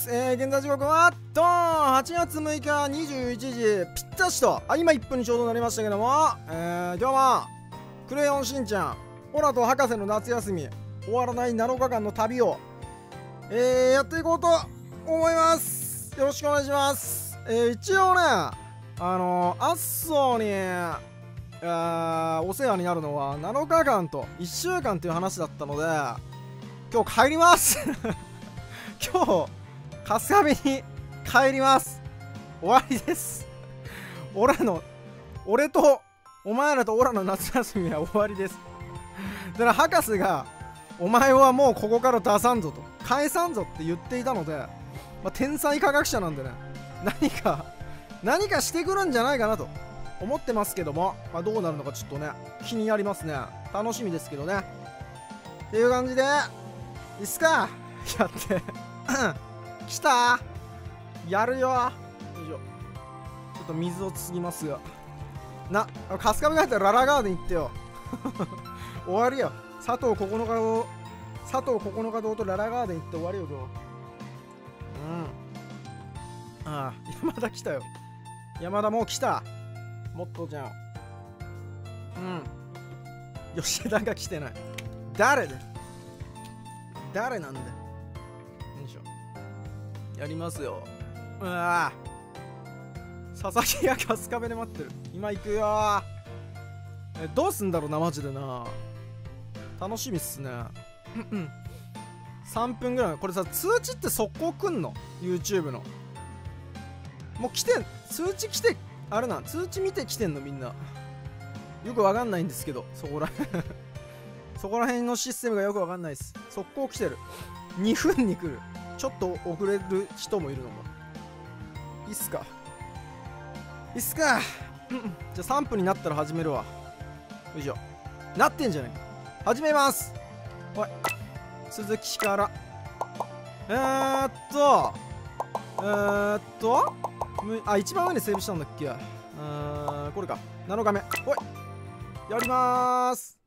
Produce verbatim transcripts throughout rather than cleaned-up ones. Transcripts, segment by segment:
。えー、現在時刻はドーンはちがつむいかにじゅういちじぴったしと、あ、今いっぷんにちょうどなりましたけども、えー、今日はクレヨンしんちゃんオラと博士の夏休み終わらないなのかかんの旅を、えー、やっていこうと思います。よろしくお願いします。えー、一応ね、あのー、アッソーにあお世話になるのはなのかかんといっしゅうかんっていう話だったので、今日帰ります今日春日部に帰ります。終わりです。オラの俺とお前らとオラの夏休みは終わりです。だから博士がお前はもうここから出さんぞと返さんぞって言っていたので、まあ、天才科学者なんでね、何か何かしてくるんじゃないかなと思ってますけども、まあ、どうなるのかちょっとね気になりますね。楽しみですけどね。っていう感じでいいっすか、やって来たやるよ。よいしょ。ちょっと水をつぎますがな、春日部が入ったらララガーデン行ってよ終わりよ。佐藤ここのか堂佐藤ここのか堂とララガーデン行って終わりよ今日。うん、ああ山田来たよ。山田もう来た。もっとじゃん。うん、吉田が来てない。誰だ誰なんだよ。よいしょ、やりますよ。うわ佐々木が春日部で待ってる。今行くよ。えどうすんだろうなマジでな。楽しみっすねさんぷんぐらい。これさ通知って速攻くんの YouTube の。もう来てん、通知来てあれな、通知見て来てんのみんな。よくわかんないんですけど、そこらそこら辺のシステムがよくわかんないです。速攻来てる。にふんに来る。ちょっと遅れる人もいるのも。いいっすかいいっすかじゃあさんぷんになったら始めるわ。よいしょ。なってんじゃないか。始めます。おい続きからえーっとえーっとあ、一番上にセーブしたんだっけ。うーん、これか。なのかめ。おいやりまーす。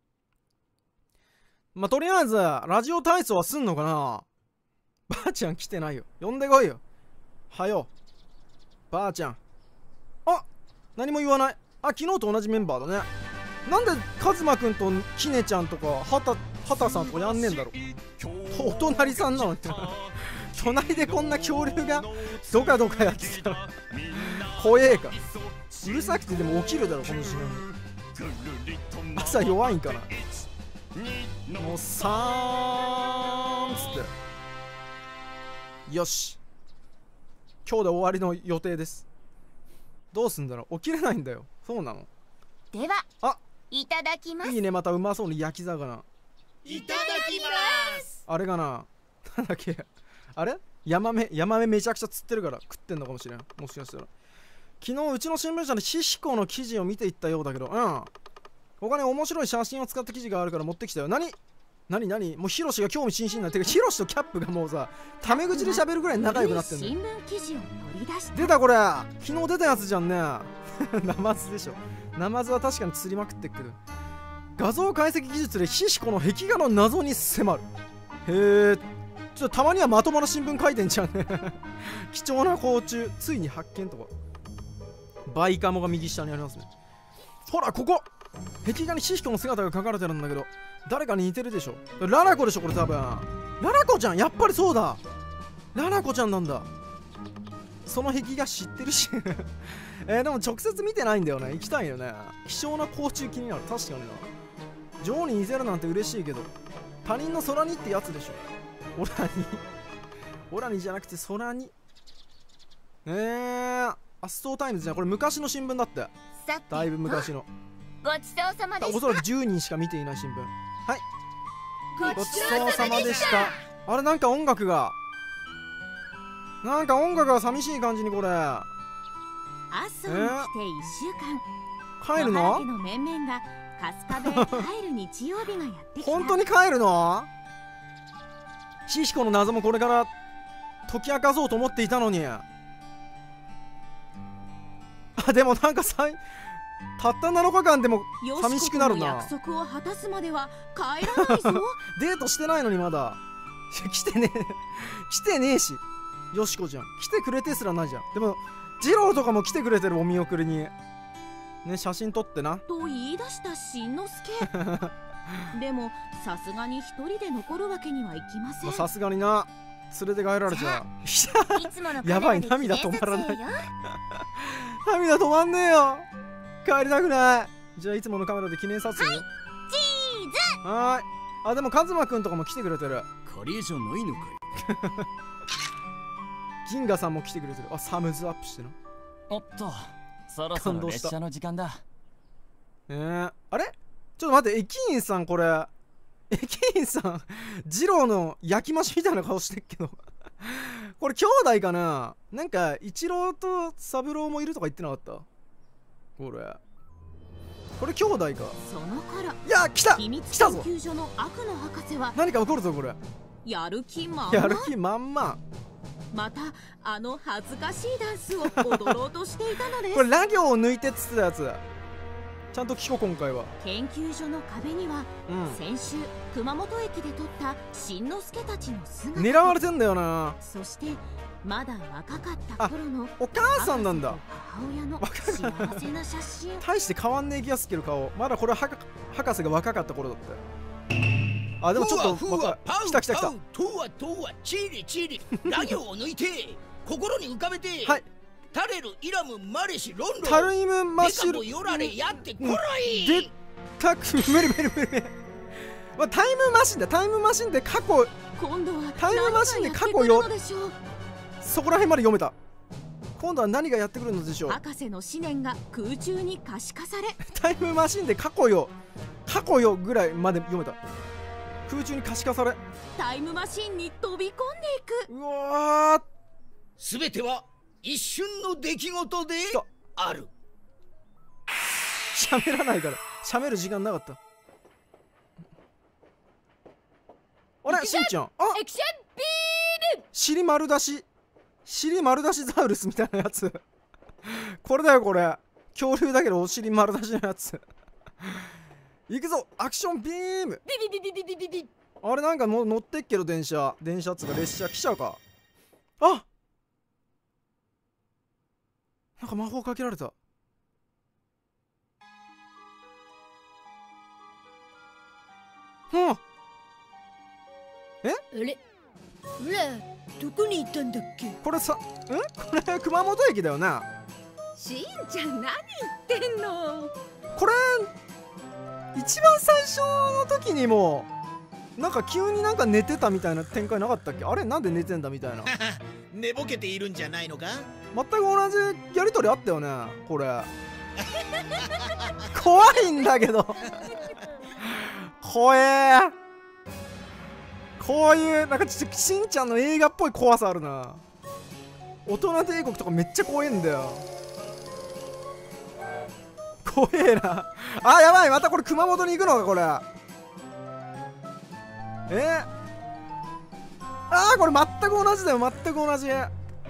まあ、とりあえずラジオ体操はすんのかな。ばあちゃん来てないよ。呼んでこいよ。はよばあちゃん。あ、何も言わない。あ、昨日と同じメンバーだね。なんでカズマくんとキネちゃんとかハタハタさんとかやんねえんだろう。お隣さんなのって隣でこんな恐竜がドカドカやってたら怖えか。うるさくてでも起きるだろこの時間に。朝弱いんかな。もうさーんつってよし、今日で終わりの予定です。どうすんだろう、起きれないんだよ。そうなの。 ではあ、 いただきます。 いいね、またうまそうに焼き魚。 いただきます。 あれかな、なんだっけ、あれヤマメ、ヤマメめちゃくちゃ釣ってるから食ってんのかもしれん。もしかしたら昨日うちの新聞社でシシコの記事を見ていったようだけど、うん他に面白い写真を使った記事があるから持ってきたよ。何何何もうヒロシが興味津々になってる。ヒロシとキャップがもうさタメ口で喋るぐらい仲良くなってんの。 新聞記事を取り出した。 出たこれ、昨日出たやつじゃんねナマズでしょ。ナマズは確かに釣りまくってっけど、画像解析技術でシシコの壁画の謎に迫る。へえ、ちょっとたまにはまともな新聞書いてんじゃんね貴重な甲虫ついに発見とか。バイカモが右下にありますね。ほらここ壁画にシシコの姿が描かれてるんだけど、誰かに似てるでしょ。ララコでしょこれ多分。ララコちゃん、やっぱりそうだ。ララコちゃんなんだ。その壁画知ってるしえー、でも直接見てないんだよね。行きたいよね。希少な甲虫気になる。確かにな。女王に似てるなんて嬉しいけど、他人の空にってやつでしょ。オラにオラにじゃなくて空に。えー、アストータイムズじゃん。これ昔の新聞だって。だいぶ昔の。 ごちそうさまでした。 おそらくじゅうにんしか見ていない新聞。はい、 ごちそうさまでした。あれなんか音楽がなんか音楽が寂しい感じにこれ。 アッソに来ていっしゅうかん、 帰るの？ 野原家の面々が春日部へ帰る日曜日がやってきた。 本当に帰るの？シシコの謎もこれから解き明かそうと思っていたのに。あ、でもなんかさいたったなのかかんでも寂しくなるな。 約束を果たすまでは帰らないぞデートしてないのにまだ来てねえ来てねえしよしこちゃん来てくれてすらないじゃん。でもジローとかも来てくれてる、お見送りにね。写真撮ってなと言い出したしんのすけ。でもさすがに一人で残るわけにはいきません。 さすがにな、連れて帰られちゃう。 いつものやばい、涙止まらない。涙止まんねえよ。帰りたくない。じゃあいつものカメラで記念撮影。はい、 チーズ。 はーい。あ、でもカズマくんとかも来てくれてる。 カレーじゃないのかよ。 銀河さんも来てくれてる。あ、サムズアップしてな。 おっと、そろそろ列車の時間だ。 えー、あれちょっと待って、駅員さんこれ。駅員さん、ジローの焼き増しみたいな顔してっけど。これ兄弟かな。なんか、一郎と三郎もいるとか言ってなかったこれ。これ兄弟か。 その頃、 いや、来た秘密来たぞ。 研究所の悪の博士は何か起こるぞこれ。 やる気満々。 やる気満々。 またあの恥ずかしいダンスを踊ろうとしていたのです。 これラ行を抜いてっつってたやつ。ちゃんと聞こう今回は。 研究所の壁には、 うん、 先週熊本駅で撮ったしんのすけたちの姿。 狙われてんだよな。 そしてまだ若かった頃のお母さんなんだ。 母親の幸せな写真。 大して変わんねえ気がするけど顔。まだこれは博士が若かった頃だったよ。あ、でもちょっと若い。来た来た来た。 とはとはチリチリ。ラ行を抜いて心に浮かべて。 はい。 タレルイラムマレシロンロン。 タルイムマシル。 よられやってこらい。 でっかく無理無理無理無理。まあ、タイムマシンだ。タイムマシンで過去。 今度はタイムマシンで過去よ。そこら辺まで読めた。今度は何がやってくるのでしょう。 博士の思念が空中に可視化され。 タイムマシンで過去よ過去よぐらいまで読めた。空中に可視化され、 タイムマシンに飛び込んでいく。 うわー、 すべては一瞬の出来事である。 喋らないから喋る時間なかった。あれしんちゃん、あエクションビーム。 尻丸出し尻丸出しザウルスみたいなやつこれだよこれ。恐竜だけどお尻丸出しのやつ行くぞアクションビーム。 ビビビビビビビビ。 あれなんかもう乗ってっけど電車電車っつうか列車来ちゃうか。あ、なんか魔法かけられた。うん。えあれほらどこに行ったんだっけ。 これさ、んこれ熊本駅だよな。 しんちゃん何言ってんの。 これ一番最初の時にもなんか急になんか寝てたみたいな展開なかったっけ。あれなんで寝てんだみたいな寝ぼけているんじゃないのか。 全く同じやりとりあったよねこれ怖いんだけど怖え。こういうなんかちょっとしんちゃんの映画っぽい怖さあるな。大人帝国とかめっちゃ怖えんだよ。怖えな。あ、やばい、またこれ熊本に行くのかこれ。えあー、これ全く同じだよ。全く同じ。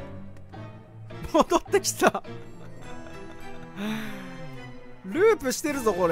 戻ってきたループしてるぞこれ。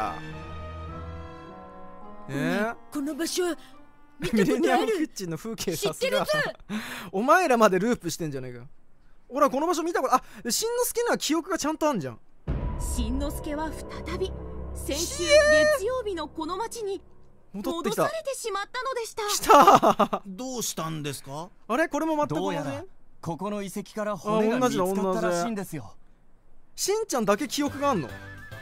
えー、 この場所ミレニアムキッチンの風景さすがお前らまでループしてんじゃねえか。俺はこの場所見たこと、あ、しんのすけには記憶がちゃんとあんじゃん。 しんのすけは再び先週月曜日のこの町に戻ってきた。 戻されてしまったのでした。 来たどうしたんですか。 あれこれも全くど同じ。 うやらここの遺跡から骨が見つかったらしいんですよ。 しんちゃんだけ記憶があんの。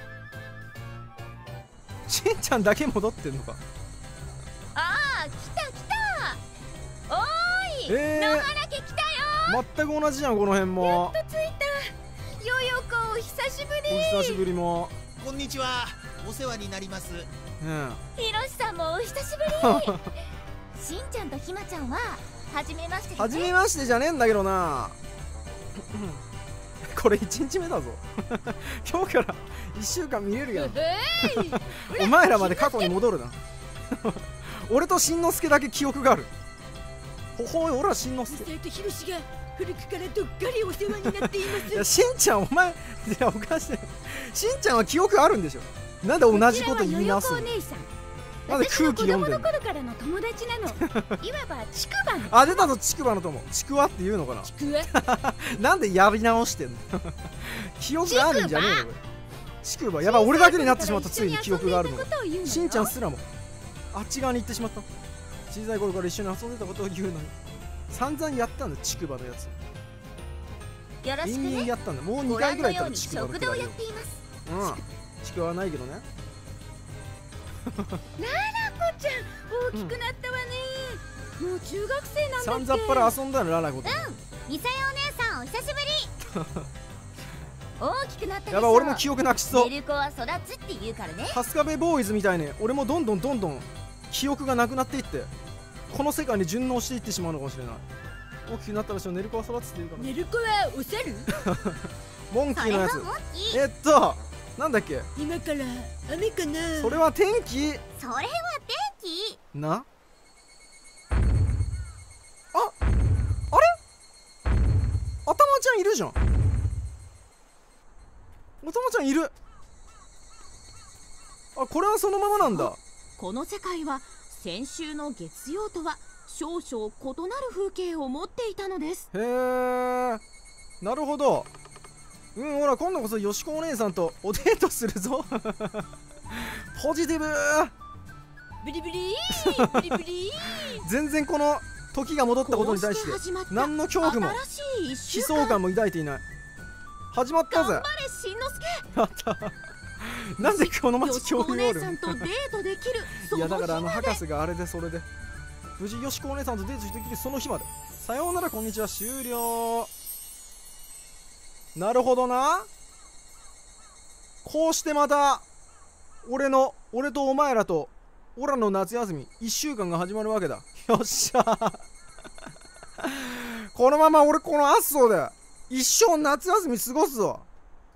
しんちゃんだけ戻ってんのか。 ああ、来た来た。おーい、 えー、 野原家来たよ。 全く同じじゃんこの辺も。 やっと着いた。よよこお久しぶり。 お久しぶりも。 こんにちは、お世話になります。 うん、 ひろしさんもお久しぶりしんちゃんとひまちゃんははじめまして、ね、 はじめましてじゃねえんだけどなこれいちにちめだぞ今日からいっしゅうかん見れるやんお前らまで過去に戻るな俺としんのすけだけ記憶がある。ほほい、俺はしんのすけ。 とひろしが古くからどっかりお世話になっていますいや、しんちゃんお前いやおかしい。しんちゃんは記憶あるんでしょ。なんで同じこと言い直すの。 お姉さんなんで空気読んでんの。 私の子供の頃からの友達なの。いわばちくばの。 あ、出たぞ、ちくばの友。ちくわって言うのかな。 ちくわ。 なんでやり直してんの。記憶があるんじゃねえよこれ。ちくば、やばい、俺だけになってしまった。ついに記憶があるの。しんちゃんすらもあっち側に行ってしまった。小さい頃から一緒に遊んでたことを言うのに散々やったんだ、ちくばのやつ。 よろしく延々 ね。 やったんだ。もうにかいぐらいやったらちくばの食堂をやっています。 うん、ちくわはないけどね。 ななこちゃん、大きくなったわね。うん、もう中学生なんだって。 さんざっぱら遊んだのララコと。 うん、ミサヨお姉さんお久しぶり。大きくなったでしょ。 やばい、俺も記憶なくしそう。 寝る子は育つって言うからね。 春日部ボーイズみたいに俺もどんどんどんどん記憶がなくなっていってこの世界に順応していってしまうのかもしれない。大きくなったでしょ、寝る子は育つって言うから。 寝る子はお猿。 モンキーのやつ。 それはモンキー。 えっとなんだっけ。 今から雨かな。 それは天気それは天気な。あ、あれ頭ちゃんいるじゃん。頭ちゃんいる。あ、これはそのままなんだ。 この世界は先週の月曜とは少々異なる風景を持っていたのです。 へえ、なるほど。うん、ほら今度こそよしこお姉さんとおデートするぞ。ポジティブ。 ブリブリーブリブリー。 全然この時が戻ったことに対して何の恐怖も悲壮感も抱いていない。始まったぜ。 頑張れしんのすけ。 やったなんでこの街恐怖がある。 よしこお姉さんとデートできるそいやの日まで。 だからあの博士があれでそれで無事よしこお姉さんとデートできるその日まで。さようならこんにちは終了。なるほどな。こうしてまた俺の俺とお前らとオラの夏休みいっしゅうかんが始まるわけだ。よっしゃこのまま俺このアッソーで一生夏休み過ごすぞ。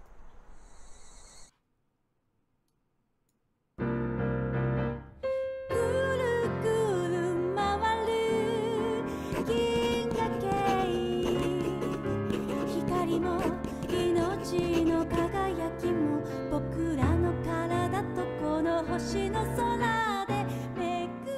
星の空でめくる。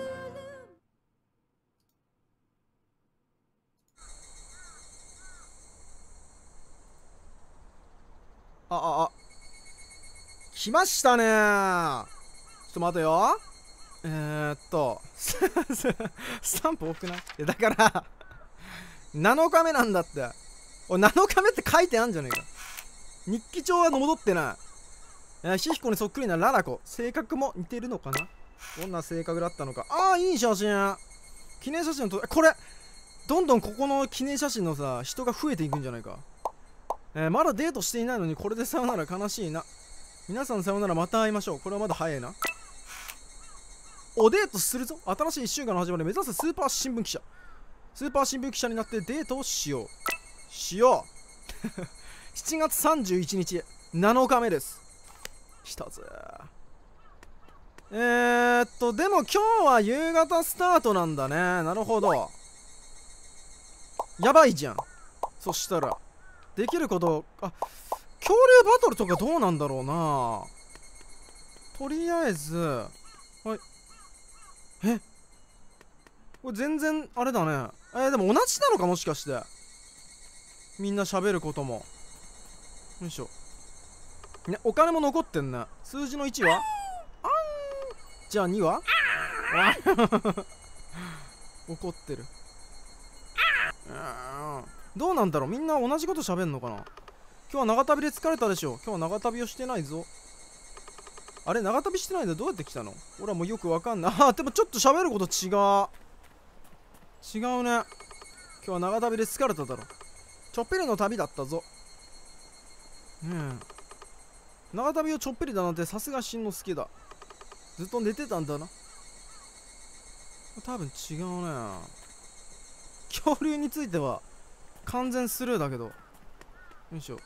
あああ来ましたねー。ちょっと待てよ。えー、っとスタンプ多くない？いやだからなのかめなんだって。おいなのかめって書いてあんじゃねえか。日記帳は戻ってない。えー、ひひこにそっくりなララコ。性格も似てるのかな。どんな性格だったのか。ああいい写真。記念写真のとこれどんどんここの記念写真のさ人が増えていくんじゃないか。えー、まだデートしていないのにこれでさよなら悲しいな。皆さんさよならまた会いましょう。これはまだ早いな。おデートするぞ。新しいいっしゅうかんの始まり目指すスーパー新聞記者。スーパー新聞記者になってデートをしようしようしちがつさんじゅういちにちなのかめです。来たぜ。えーっとでも今日は夕方スタートなんだね。なるほど。やばいじゃん。そしたらできることあ恐竜バトルとかどうなんだろうな。とりあえずはいえこれ全然あれだね。えー、でも同じなのかもしかしてみんな喋ることも。よいしょ、ね、お金も残ってんね。数字のいちはあんじゃあには怒ってる。どうなんだろう。みんな同じこと喋んのかな。今日は長旅で疲れたでしょ。今日は長旅をしてないぞ。あれ長旅してないんだ。どうやって来たの。俺はもうよくわかんない。あでもちょっと喋ること違う違うね。今日は長旅で疲れただろ。ちょっぴりの旅だったぞ。ねえ長旅をちょっぴりだなんてさすがしんのすけだ。ずっと寝てたんだな。多分違うね。恐竜については完全スルーだけど。よいしょ。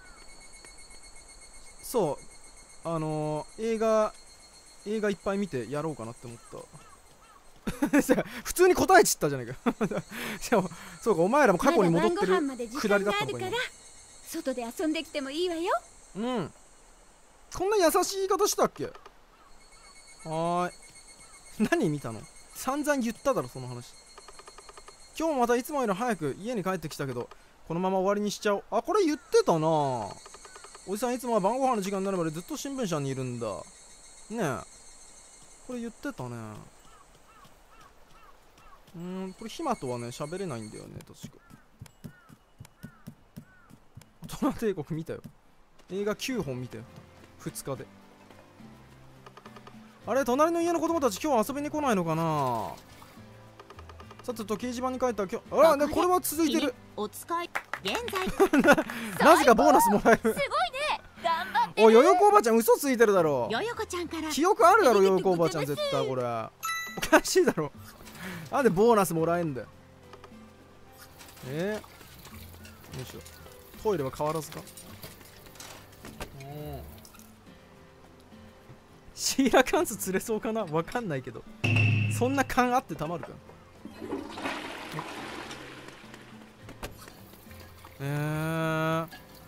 そうあのー、映画映画いっぱい見てやろうかなって思った普通に答えちったじゃないかでもそうかお前らも過去に戻ってるくだりだったのか今。 外で遊んできてもいいわよ。 うんこんな優しい言い方したっけ。はーい何見たの？散々言っただろその話。今日もまたいつもより早く家に帰ってきたけど、このまま終わりにしちゃおう。あ、これ言ってたな。おじさんいつもは晩ご飯の時間になるまでずっと新聞社にいるんだねえ。これ言ってたね。うーん、これ暇とはね喋れないんだよね確か。大人帝国見たよ。映画きゅうほん見たよふつかで。あれ、隣の家の子供たち今日遊びに来ないのかな。さてと掲示板に書いた今日、あらね、これは続いてる。 お使い現在なぜかボーナスもらえる。 すごいね、頑張って。 おい、よよこおばちゃん嘘ついてるだろ。 よよこちゃんから記憶あるだろよよこおばちゃん絶対。これおかしいだろ。なんでボーナスもらえんだよ。えー、よいしょ。トイレは変わらずか。シーラカンス釣れそうかな。わかんないけど、そんな勘あってたまるか。えー、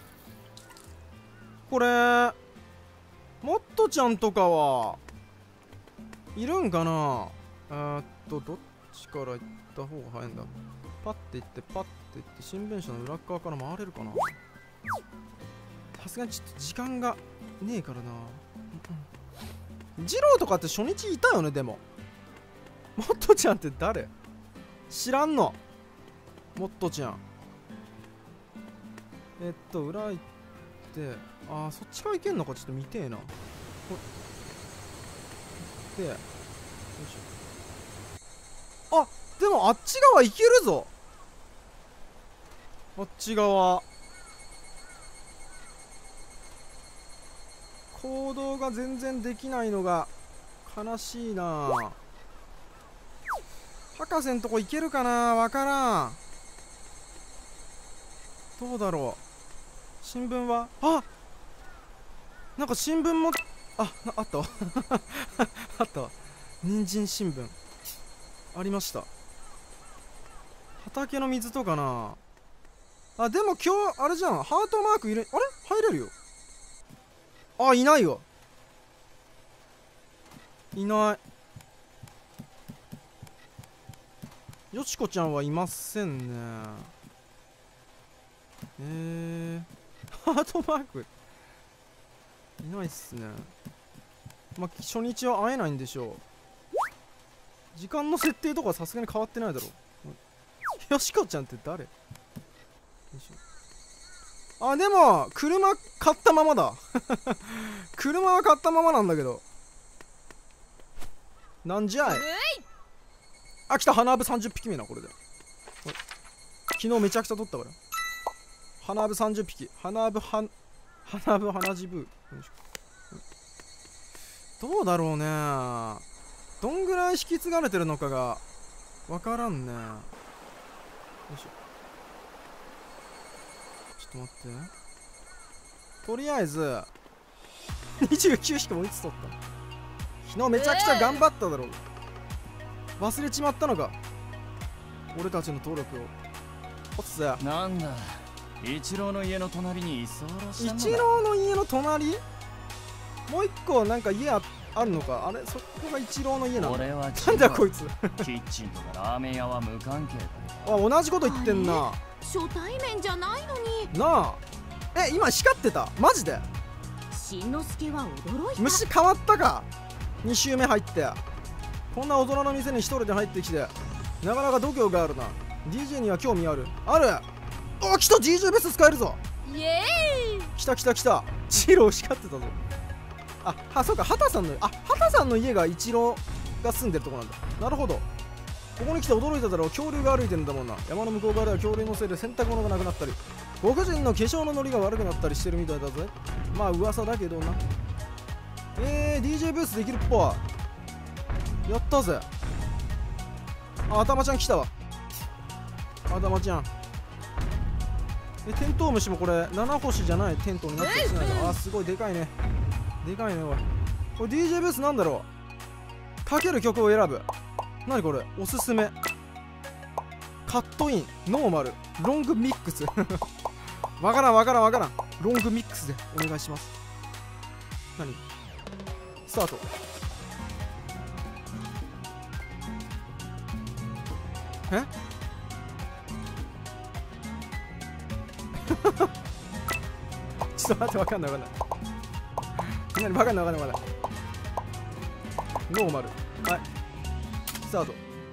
これモットちゃんとかはいるんかな。えーっとどっちから行った方が早いんだ。パッて行ってパッて行って新聞社の裏側から回れるかな。さすがにちょっと時間がねえからな。ジローとかって初日いたよね。でもモットちゃんって誰知らんの。モットちゃんえっと裏行って、あーそっちから行けんのかちょっと見てえな。でよいしょ。あ、でもあっち側行けるぞ。あっち側行動が全然できないのが悲しいな。博士んとこ行けるかな。わからん。どうだろう。新聞はあ、なんか新聞もあなあったわあったわ。人参新聞ありました。畑の水とかなあ。でも今日あれじゃん、ハートマーク入れ、あれ入れるよ。あ、いないわ。いない。よしこちゃんはいませんね。えー、ハートマークいないっすね。まあ初日は会えないんでしょう。時間の設定とかさすがに変わってないだろう。よしこちゃんって誰。よいしょ。あ、でも車買ったままだ車は買ったままなんだけど。なんじゃい。あ、来た。花火さんじゅっぴきめな。これで昨日めちゃくちゃ取ったから花火さんじゅっぴき。花火は花火花じぶ。どうだろうね。どんぐらい引き継がれてるのかがわからんね。よいしょ。ちょっと待って。とりあえずにじゅうきゅうしかもいつ取ったの。昨日めちゃくちゃ頑張っただろう。忘れちまったのか俺たちの登録を。おっせ。 なんだ、一郎の家の隣に居候したのだ。 一郎の家の隣。もう一個なんか家 あ, あるのか。あれ、そこが一郎の家なの。 俺はなんだこいつキッチンとかラーメン屋は無関係だあ、同じこと言ってんな。 初対面じゃないのになあ。え、今光ってたマジで。 しんのすけは驚いた。 虫変わったか。に周目入ってこんな大人の店に一人で入ってきてなかなか度胸があるな。 ディージェー には興味あるある。お、来た。 ディージェー ベース使えるぞ。 イエーイ。 来た来た来た。ジロー光ってたぞ。あ、あ、そうか。畑さんのあ畑さんの家が一郎が住んでるとこなんだ。なるほど。ここに来て驚いただろう。恐竜が歩いてるんだもんな。山の向こう側では恐竜のせいで洗濯物がなくなったりご婦人の化粧のノリが悪くなったりしてるみたいだぜ。まあ噂だけどな。えー、ディージェー ブースできるっぽい。やったぜ。あ、頭ちゃん来たわ。頭ちゃん。え、テントウムシもこれなな星じゃないテントになってるしないか。あ、すごいでかいね。でかいねおい。これ ディージェー ブースなんだろう。かける曲を選ぶ。なにこれ。おすすめ。カットイン、ノーマル、ロングミックスわからんわからんわからん。ロングミックスでお願いします。何スタート。 えちょっと待って、わかんないわかんない。何わかんないわかんないわかんない。ノーマル。はい。スタート。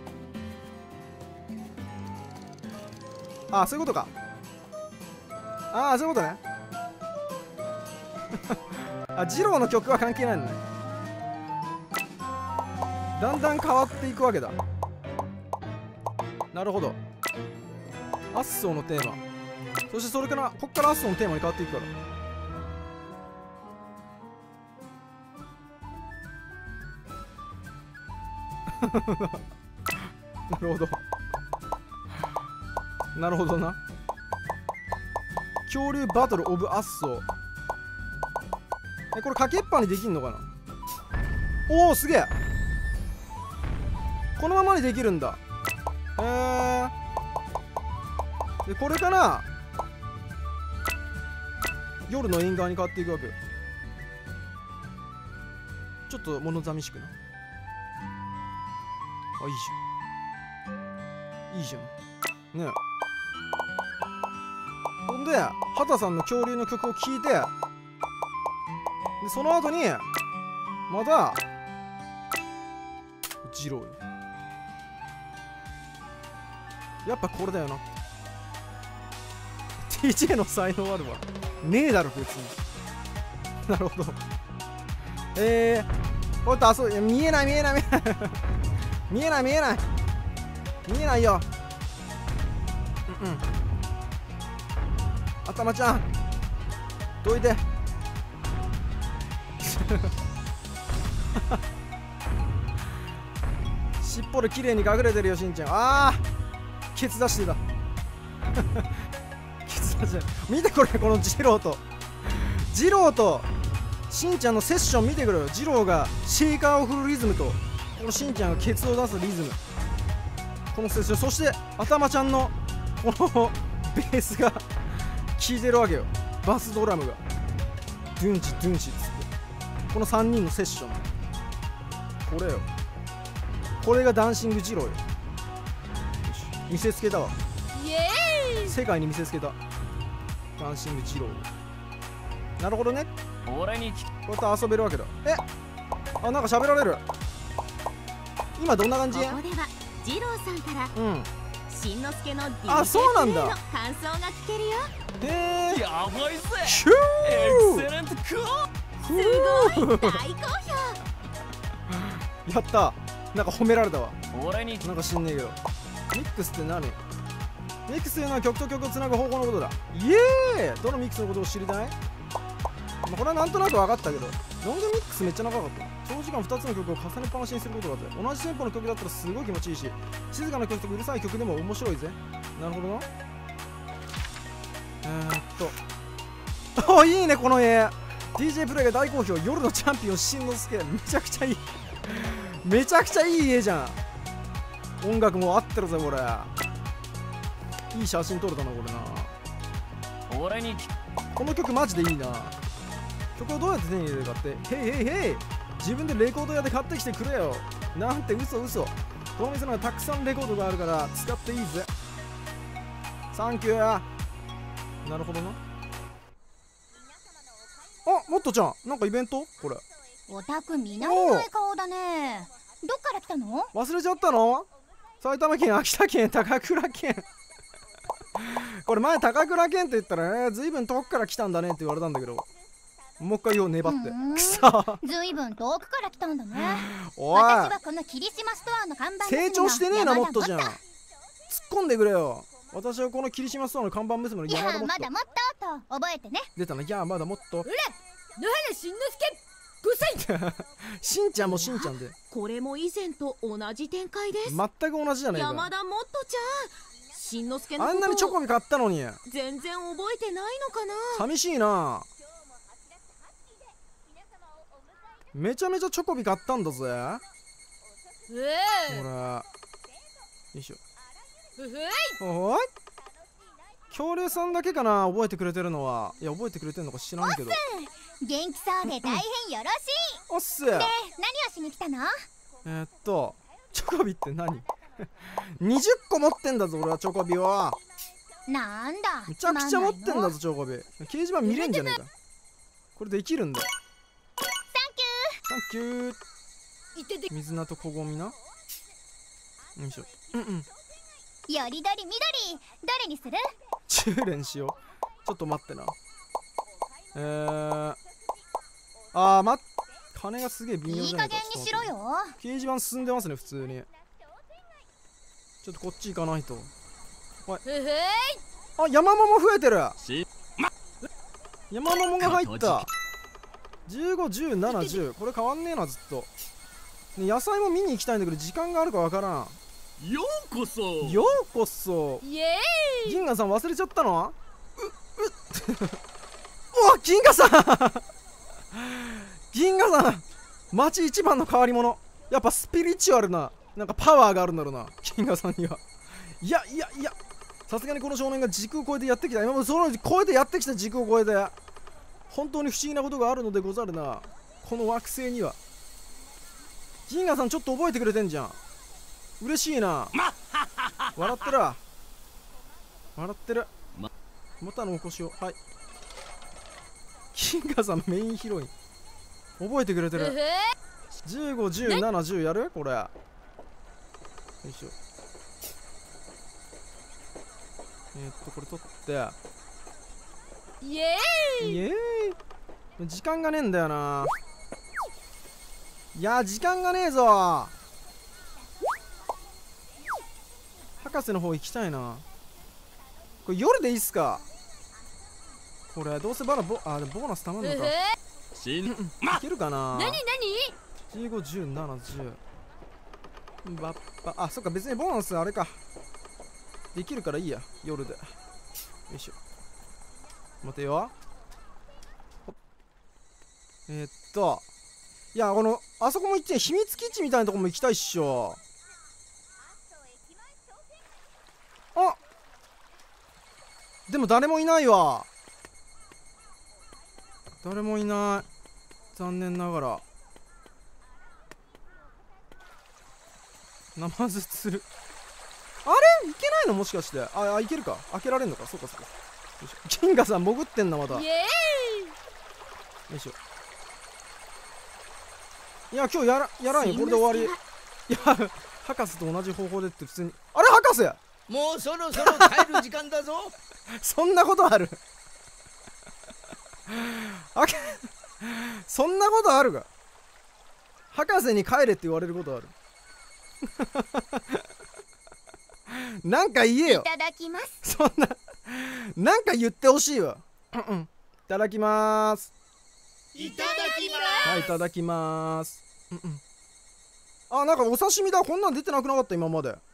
ああ、そういうことか。ああ、そういうことね。あ、ジローの曲は関係ないのね。だんだん変わっていくわけだ。なるほど。アッソーのテーマ。そしてそれからこっからアッソーのテーマに変わっていくからなるほどなるほどな。恐竜バトルオブアッソー。え、これかけっぱにできんのかな。おお、すげえ。このままにできるんだ。へえー。でこれから夜の縁側に変わっていくわけよ。ちょっと物寂しくな。あ、いいじゃんいいじゃんねえ。ほんで畑さんの恐竜の曲を聴いて、でその後にまたジローよ。やっぱこれだよな。 ティージェー の才能あるわ。ねえだろ別に。なるほど。えー、こうやってあそいや見えない見えない見えない見えない見えない見えないよ。うんうん。頭ちゃんどいて尻尾で綺麗に隠れてるよしんちゃん。ああケツ出してたケツ出して見てこれ、このジローとジローとしんちゃんのセッション見てくれよ。ジローがシェイカーを振るリズムとこのしんちゃんがケツを出すリズム、このセッション、そして頭ちゃんのこのベースが効いてるわけよ。バスドラムがドゥンチドゥンチっつってこのさんにんのセッション、これよ。これがダンシングジローよ。よし見せつけたわ。 イエーイ。 世界に見せつけたダンシングジロー。なるほどね。 俺に聞こうやって遊べるわけだ。えあ、なんか喋られる。今どんな感じ。 ここではジローさんからうんしんのすけの ディージェーあ、そうなんだプレイの感想が聞けるよ。 へえやばいぜ。 シュエクセレントクすごい大好評。 やった。なんか褒められたわ。 ー俺になんか知んねえけどミックスって何。ミックスというのは曲と曲をつなぐ方法のことだ。イエーイ。どのミックスのことを知りたい。まあ、これはなんとなく分かったけど、ロングミックスめっちゃ長かった。長時間ふたつの曲を重ねっぱなしにすることがあって、同じテンポの曲だったらすごい気持ちいいし、静かな曲とかうるさい曲でも面白いぜ。なるほどな。えー、っとおいいねこの絵。 ディージェー プレイが大好評。夜のチャンピオンしんのすけ。めちゃくちゃいいめちゃくちゃいい絵じゃん。音楽も合ってるぜこれ。いい写真撮れたなこれな。 俺にこの曲マジでいいな。曲をどうやって手に入れるかって、ヘイヘイヘイ、自分でレコード屋で買ってきてくれよなんて嘘嘘。この店にはたくさんレコードがあるから使っていいぜ。サンキュー。なるほどな。あ、もっとちゃんなんかイベントこれ。 オタク見慣れない顔だね。どっから来たの？ 忘れちゃったの。埼玉県、秋田県、高倉県これ前高倉県って言ったら、えー、ずいぶん遠くから来たんだねって言われたんだけど、もう一回よう粘って。くそずいぶん遠くから来たんだね。 おい私はこの霧島ストアの看板娘成長してねえな。もっとじゃん突っ山田込んでくれよ。私はこの霧島ストアの看板娘のいや山田もっと。 まだもっとと覚えてね。 出たな。いやまだもっと野原しんのすけごさいしんちゃんもしんちゃんでこれも以前と同じ展開です。 全く同じじゃねえか。 山田もっとちゃんしんのすけのことあんなにチョコビ買ったのに全然覚えてないのかな。 寂しいな。めちゃめちゃチョコビ買ったんだぜ。ほえらよいしょ。 ふふいおい恐竜さんだけかな覚えてくれてるのは。いや覚えてくれてるのか知らんけど。 元気そうで大変よろしいおっす。 で何をしに来たの？ えー、っとチョコビって何にじゅっこ持ってんだぞ俺はチョコビは。 なんだめちゃくちゃ持ってんだぞ。 ぞチョコビ。掲示板見れんじゃねえか。これできるんだよ。サンキュー。 いてて水菜と小ゴミな。よいしょ。うんうん。 よりどりみどり、どれにする？ 中連しよう。ちょっと待ってな。えー。あー、ま、金がすげえ微妙いいじゃないか。 加減にしろよ。 掲示板進んでますね普通に。ちょっとこっち行かないと。 ふふーい。 あ、山桃増えてる。 し山桃が入った。じゅうご、じゅうなな、じゅう。これ変わんねえなずっと。ね、野菜も見に行きたいんだけど時間があるかわからん。 ようこそ。 ようこそ。 イエーイ。 銀河さん忘れちゃったの？う、ううわ、銀河さん銀河さん町一番の変わり者。やっぱスピリチュアルななんかパワーがあるんだろうな銀河さんには。いやいやいや、さすがにこの少年が時空を超えてやってきた。今までその超えてやってきた時空を超えて本当に不思議なことがあるのでござるなこの惑星には。銀河さんちょっと覚えてくれてんじゃん。嬉しいな。笑ってる笑ってる。またのお越しを。はい、金河さんのメインヒロイン覚えてくれてる。じゅうご、じゅうなな、じゅうやるこれ。よいしょ。えー、っとこれ取ってイエーイ。 イエーイ。時間がねえんだよな。いや時間がねえぞ。博士の方行きたいな。これ夜でいいっすか。これどうせバラボあでもボーナスたまんのか。 しんいけるかな。 なになに？ じゅうご、じゅうなな、じゅう。バッバあ、そっか別にボーナスあれかできるからいいや夜で。よいしょ。待てよ。えー、っといやこのあそこも行って秘密基地みたいなとこも行きたいっしょ。あでも誰もいないわ。誰もいない。残念ながら。ナマズする。あれいけないのもしかして。ああいけるか。開けられんのか。そうかそうか。よいしょ。金河さん潜ってんなまた。 イエよいしょ。いや今日やらやらんよ。これで終わり。いや博士と同じ方法でって普通に。あれ博士もうそろそろ帰る時間だぞそんなことあるあけそんなことあるか。博士に帰れって言われることあるなんか言えよ。 いただきます。 そんななんか言ってほしいわうんいただきまーす。 いただきますはいいただきまーす。うんうんあなんかお刺身だ。こんなん出てなくなかった今まで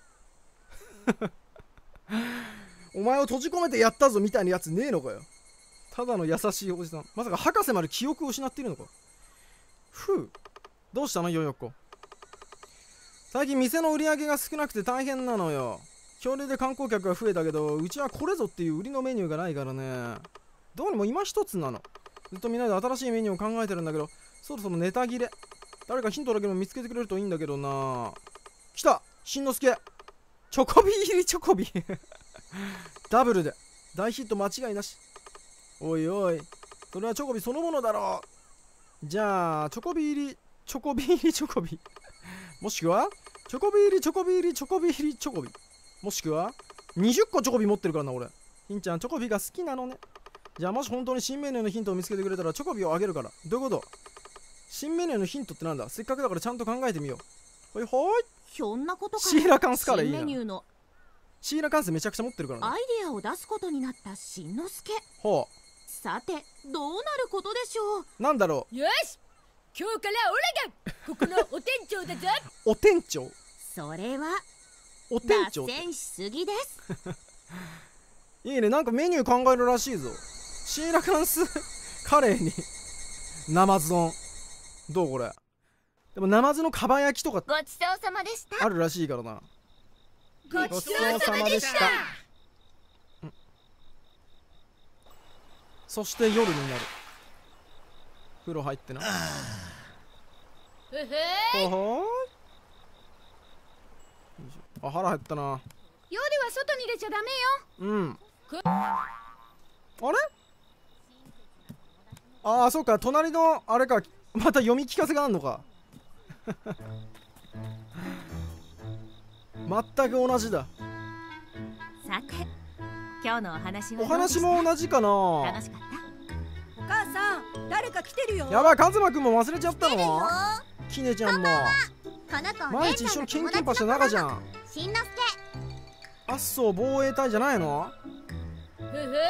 お前を閉じ込めてやったぞみたいなやつねえのかよ。ただの優しいおじさん。まさか博士まで記憶を失っているのか。ふうどうしたのよよこ。最近店の売り上げが少なくて大変なのよ。恐竜で観光客が増えたけどうちはこれぞっていう売りのメニューがないからね。どうにも今一つなの。ずっとみんなで新しいメニューを考えてるんだけどそろそろネタ切れ。誰かヒントだけでも見つけてくれるといいんだけどな。来たしんのすけチョコビ入りチョコビダブルで大ヒット間違いなし。おいおいそれはチョコビそのものだろう。じゃあチョコビ入りチョコビ入りチョコビもしくはチョコビ入りチョコビ入りチョコビ入りチョコビもしくはにじゅっこチョコビ持ってるからな俺。ひんちゃんチョコビが好きなのね。じゃあもし本当に新メニューのヒントを見つけてくれたらチョコビをあげるから。どういうこと。新メニューのヒントってなんだ。せっかくだからちゃんと考えてみよう。ほいほい。 ひょんなことからシーラカンスカレーいいな。 新メニューのシーラカンスめちゃくちゃ持ってるからね。 アイデアを出すことになったしんのすけ。 ほさてどうなることでしょう。 うなんだろよし今日からオラがここのお店長だぞう。お店長それはお店長って脱線しすぎですいいね。なんかメニュー考えるらしいぞ。シーラカンスカレーにナマズ丼どうこれ。でもナマズのかば焼きとかごちそうさまでした。 あるらしいからな。 ごちそうさまでした。 そして夜になる。風呂入ってな。 ふふほほあ、腹減ったな。 夜は外に出ちゃダメよ。 うん。あれ？ああ、そうか、隣のあれか、また読み聞かせがあんのか。全く同じだ。 さて、今日のお話はお話も同じかな。 楽しかった？ お母さん、誰か来てるよ。 やばい、カズマくんも忘れちゃったの？キネちゃんもこの子毎日一緒にキンキンパした仲じゃん。 しんのすあっそう、防衛隊じゃないの？ ふふーい。 ね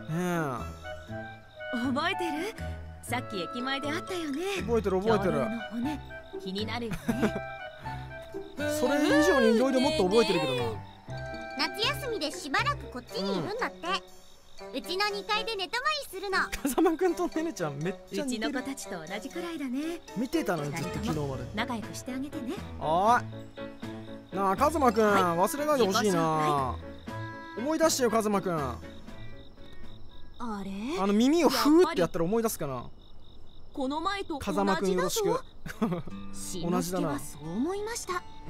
覚えてる？さっき駅前で会ったよね。 え、覚えてる覚えてる。 恐竜の骨、気になるよね。 それ以上にいろいろもっと覚えてるけどな。 夏休みでしばらくこっちにいるんだって、うん、うちのにかいで寝泊まりするの。 風間くんとねねちゃんめっちゃう似てる。 ちの子たちと同じくらいだね。 見てたのよ、ずっと昨日まで。 仲良くしてあげてね。 おいなあ、カズマくん、はい、忘れないでほしいな。思い出してよ、カズマくん。 あれ、 あの耳をフーってやったら思い出すかな。 この前と同じだぞ。 風間くんよろしく。 同じだな。そう思いました。 うん。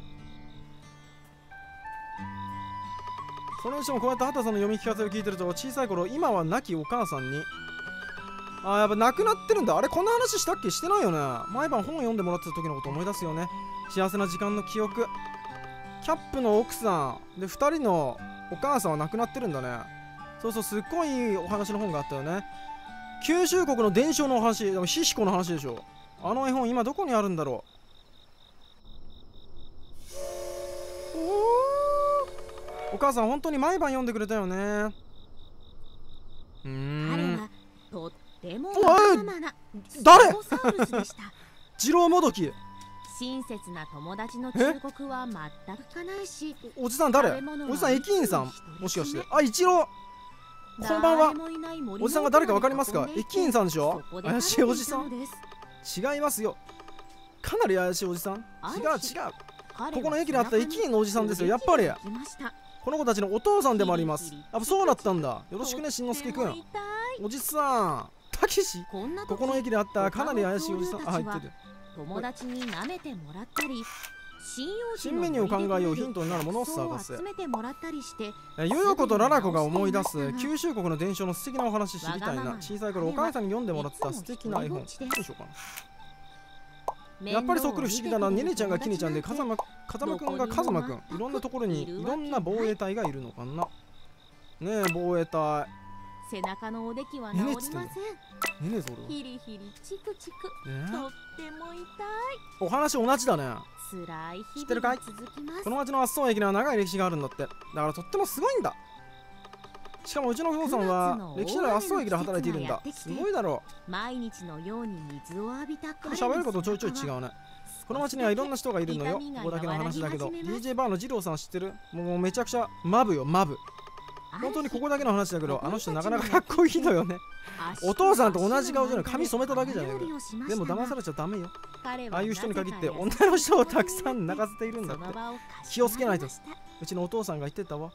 それにしてもこうやって畑さんの読み聞かせを聞いてると、小さい頃今は亡きお母さんに、あー、やっぱ亡くなってるんだ。あれ、こんな話したっけ？してないよね。毎晩本を読んでもらってた時のこと思い出すよね。幸せな時間の記憶。キャップの奥さんでふたりのお母さんは亡くなってるんだね。そうそう、すっごいいいお話の本があったよね。九州国の伝承のお話、でもシシコの話でしょ。あの絵本今どこにあるんだろう。おお母さん本当に毎晩読んでくれたよね。うーん、 彼はとってもおいわがままな誰？ ステゴサウルスでした。 次郎もどき。 親切な友達の忠告は全く聞かないし、 おじさん誰？おじさん駅員さん、もしかして。あ、一郎。こんばんは。おじさんが誰かわかりますか？駅員さんでしょ。怪しいおじさん。違いますよ。かなり怪しいおじさん。違う違う。ここの駅であった駅員のおじさんですよ、やっぱり。この子たちのお父さんでもあります。あ、そうだったんだ。よろしくね、しんのすけくん。おじさん、たけし。ここの駅であったかなり怪しいおじさん。あ、言ってる。 友達に舐めてもらったり、 新メニューを考えよう、ヒントになるものを探せ。 集めてもらったりして、 ヨヨコとララコが思い出す九州国の伝承の素敵なお話知りたいな。小さい頃お母さんに読んでもらった素敵な絵本。どうしようかな。やっぱりそっくり不思議だな。ねねちゃんがきねちゃんで、風間風間くんが風間くん。いろんなところにいろんな防衛隊がいるのかな。ねえ、防衛隊。 背中のおできは治りません。 ねねそれ。 ヒリヒリチクチク。とっても痛い。 お話同じだね。 辛い日知ってるかい？この町の圧送駅には長い歴史があるんだって。だからとってもすごいんだ。しかもうちのお父さんは歴史のある圧送駅で働いているんだ。すごいだろう。毎日のように水を浴びた彼の喋ることちょいちょい違うね。この町にはいろんな人がいるのよ。ここだけの話だけど ディージェー バーの二郎さん知ってる？もうめちゃくちゃマブよ、マブ。本当にここだけの話だけど、あの人なかなかかっこいいのよね。お父さんと同じ顔じゃない。髪染めただけじゃないか。でも騙されちゃダメよ。ああいう人に限って女の人をたくさん泣かせているんだって。気をつけないと。うちのお父さんが言ってたわ。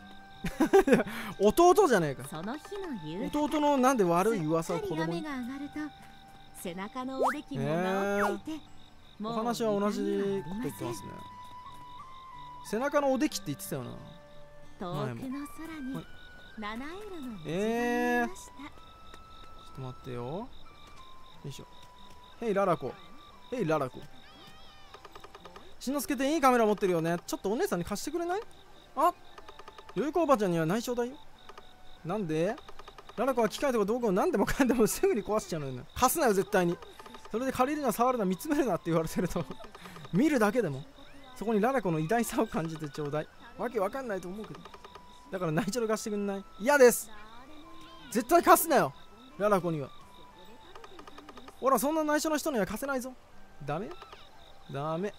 弟じゃねえか。弟のなんで悪い噂を子供に。 背中のおできも治っていて、 お話は同じこと言ってますね。背中のおできって言ってたよな。 遠くの空に七色のえー、ちょっと待ってよ。よいしょ。ヘイララコ。ヘイララコ。しんのすけっていいカメラ持ってるよね。ちょっとお姉さんに貸してくれない？あ、よいこおばちゃんには内緒だよ。なんで？ララコは機械とか道具を何でもかんでもすぐに壊しちゃうのよね。貸すなよ絶対に。それで借りるな、触るな、見つめるなって言われてると見るだけでもそこにララコの偉大さを感じてちょうだい。わけわかんないと思うけど。だから内緒で貸してくんない？嫌です。絶対貸すなよ、ララコには。ほら、そんな内緒の人には貸せないぞ。ダメダメ。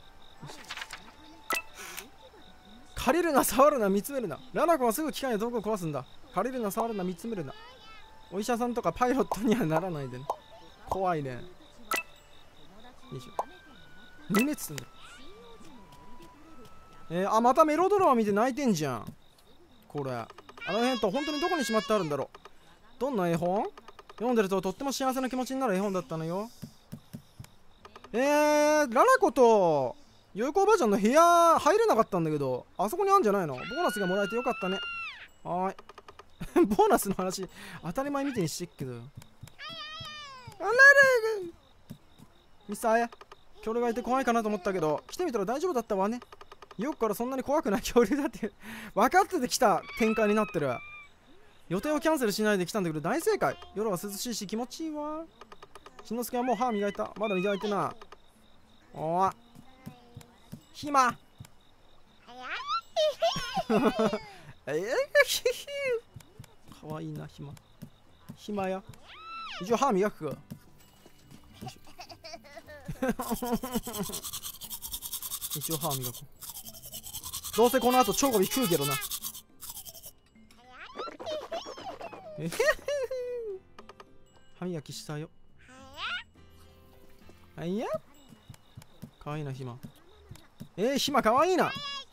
借りるな、触るな、見つめるな。ララコはすぐ機械や道具を壊すんだ。借りるな、触るな、見つめるな。お医者さんとかパイロットにはならないでね。怖いね。よいしょ。ねねっつってんだ。えー、あ、またメロドラマ見て泣いてんじゃん。これ。あの辺と本当にどこにしまってあるんだろう。どんな絵本？読んでるととっても幸せな気持ちになる絵本だったのよ。えー、ララコとよいこおばあちゃんの部屋入れなかったんだけど、あそこにあるんじゃないの？ボーナスがもらえてよかったね。はーい。ボーナスの話当たり前みたいにしてっけど。あららミスター恐竜がいて怖いかなと思ったけど、来てみたら大丈夫だったわね。よくからそんなに怖くない恐竜だって分かってて来た展開になってる。予定をキャンセルしないで来たんだけど大正解。夜は涼しいし気持ちいいわ。しんのすけはもう歯磨いた。まだ磨いてな。おわひまかわいいなひまひまや。一応歯磨くか。一応歯磨こう。どうせこの後チョコビ食うけどな。えへへ歯磨きしたよ。はいやかわいいなひま。えー、ひまかわいいな。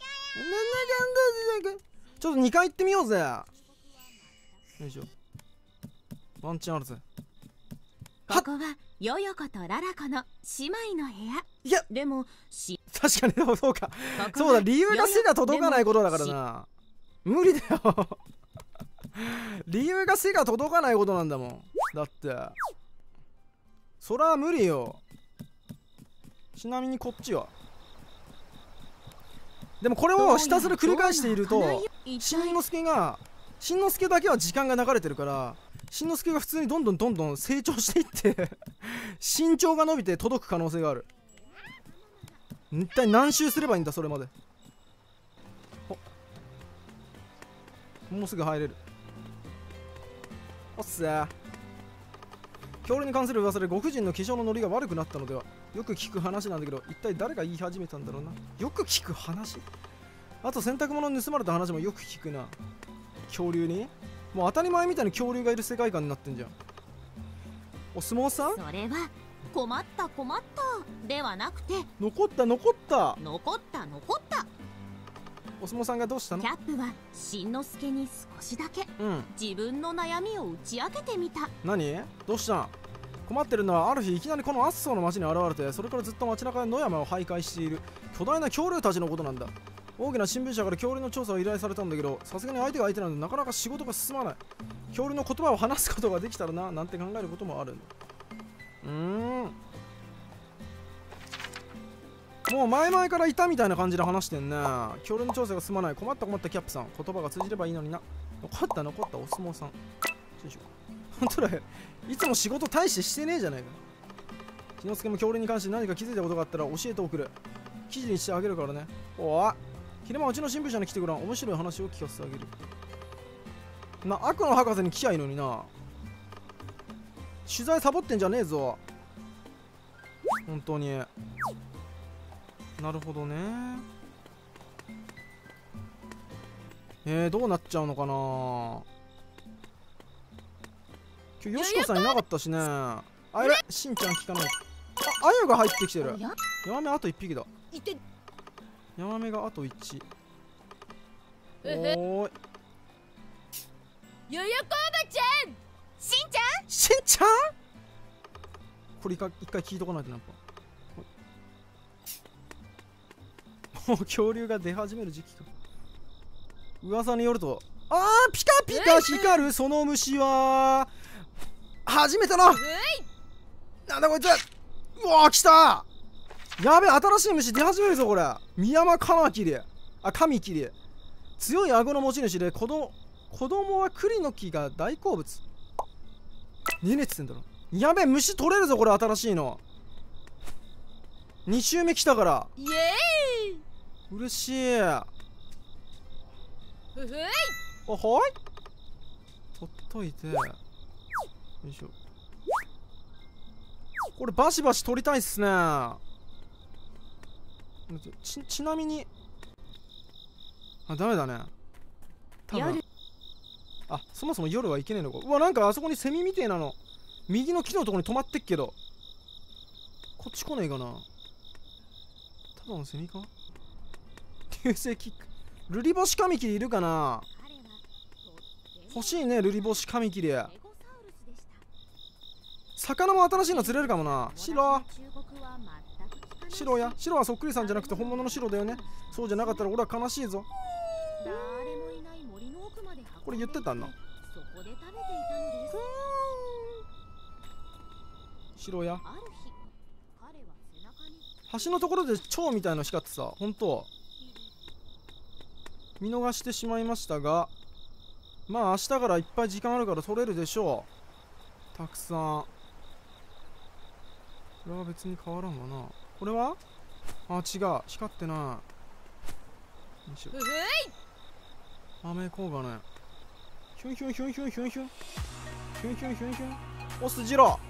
ちょっとにかい行ってみようぜ。よいしょ。ワンチャンあるぜ。 ここはヨヨコとララコの姉妹の部屋。 いやでもし確かにでもそうか。そうだ、理由が背が届かないことだからな。無理だよ理由が背が届かないことなんだもん。だってそら無理よ。ちなみにこっちはでもこれをひたすら繰り返していると、しんのすけがしんのすけだけは時間が流れてるから、しんのすけが普通にどんどんどんどん成長していって身長が伸びて届く可能性がある。一体何周すればいいんだそれまで。もうすぐ入れる。おっせー。恐竜に関する噂で極人の化粧のノリが悪くなったのでは。よく聞く話なんだけど、一体誰が言い始めたんだろうな。よく聞く話。あと洗濯物盗まれた話もよく聞くな。恐竜にもう当たり前みたいに恐竜がいる世界観になってんじゃん。お相撲さん、 それは困った困ったではなくて、 残った残った残った残った。 お相撲さんがどうしたの？ キャップはしんのすけに少しだけうん自分の悩みを打ち明けてみた。 何どうしたん？困ってるのはある日いきなりこのアッソーの町に現れて、それからずっと街中で野山を徘徊している巨大な恐竜たちのことなんだ。大きな新聞社から恐竜の調査を依頼されたんだけど、さすがに相手が相手なのでなかなか仕事が進まない。恐竜の言葉を話すことができたらななんて考えることもあるんだ。うーんもう前々からいたみたいな感じで話してんね。恐竜の調査が進まない。困った困ったキャップさん。言葉が通じればいいのにな。残った残ったお相撲さん。本当だよ。いつも仕事大してしてねえじゃないか。しのすけも恐竜に関して何か気づいたことがあったら教えておくれ。記事にしてあげるからね。おわ昼間うちの新聞社に来てごらん。面白い話を聞かせてあげる。な、悪の博士に来ちゃいのにな。取材サボってんじゃねえぞ本当に。なるほどね。えー、どうなっちゃうのかな。今日よしこさんいなかったしね。あれしんちゃん聞かない。あ、あゆが入ってきてる。ヤマメあといっぴきだ。ヤマメがあといち。おーいよよこおばちゃん、しんちゃんしんちゃんこれ一回一回聞いとかないとな。やっぱもう恐竜が出始める時期か。噂によると、あーピカピカ光るその虫は初めてのなんだこいつ。うわー来た。やべえ新しい虫出始めるぞこれ。ミヤマカマキリ、あカミキリ。強い顎の持ち主で子供子供は栗の木が大好物。ねねっつってんだろ。やべえ虫取れるぞこれ。新しいのに周目来たから。 イエーイ嬉しい。 ふふいおはい取っといて。よいしょ。これバシバシ取りたいっすね。ち, ちなみにあダメだね多分。あそもそも夜はいけねえのか。うわなんかあそこにセミみてえなの右の木のとこに止まってっけど、こっち来ねえかな。ただのセミか。流星キック。ルリボシカミキリいるかな。欲しいねルリボシカミキリ。魚も新しいの釣れるかもな。しろ白や白はそっくりさんじゃなくて本物の白だよね。そうじゃなかったら俺は悲しいぞ。 誰もいない森の奥までこれ言ってたんだ。 そこで食べていたのです。 白やある日、彼は背中に橋のところで蝶みたいの光ってさ、本当見逃してしまいましたが、まあ明日からいっぱい時間あるから取れるでしょう。たくさん。これは別に変わらんわな。これはあ、違う、光ってない。よいしょ。豆こうがね。ヒュンヒュンヒュンヒュンヒュンヒュンヒュンヒュンヒュンヒュン。押すジロ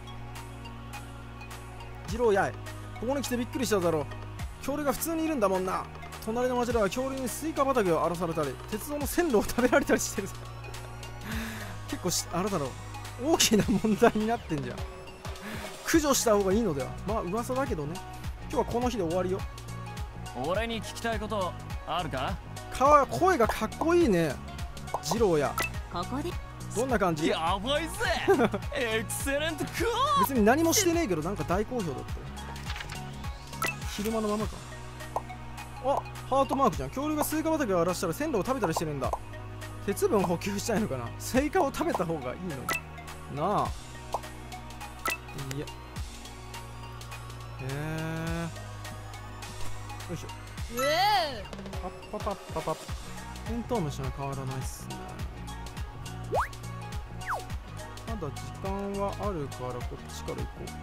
ージローやい。ここに来てびっくりしただろう。恐竜が普通にいるんだもんな。隣の町では恐竜にスイカ畑を荒らされたり、鉄道の線路を食べられたりしてるぞ。結構しあれだろう、大きな問題になってんじゃん。駆除した方がいいのでは。まあ噂だけどね。今日はこの日で終わりよ。 俺に聞きたいことあるか？ か声がかっこいいね、ジローや。 ここでどんな感じ？ やばいぜエクセレントク別に何もしてねえけど、なんか大好評だったよ。昼間のままか。あ、ハートマークじゃん。恐竜がスイカ畑を荒らしたら線路を食べたりしてるんだ。鉄分を補給したいのかな。スイカを食べた方がいいのになあ。いや、へえ、よいしょ。パッパパッパパッ。テントウムシは変わらないっすね。まだ時間はあるからこっちから行こ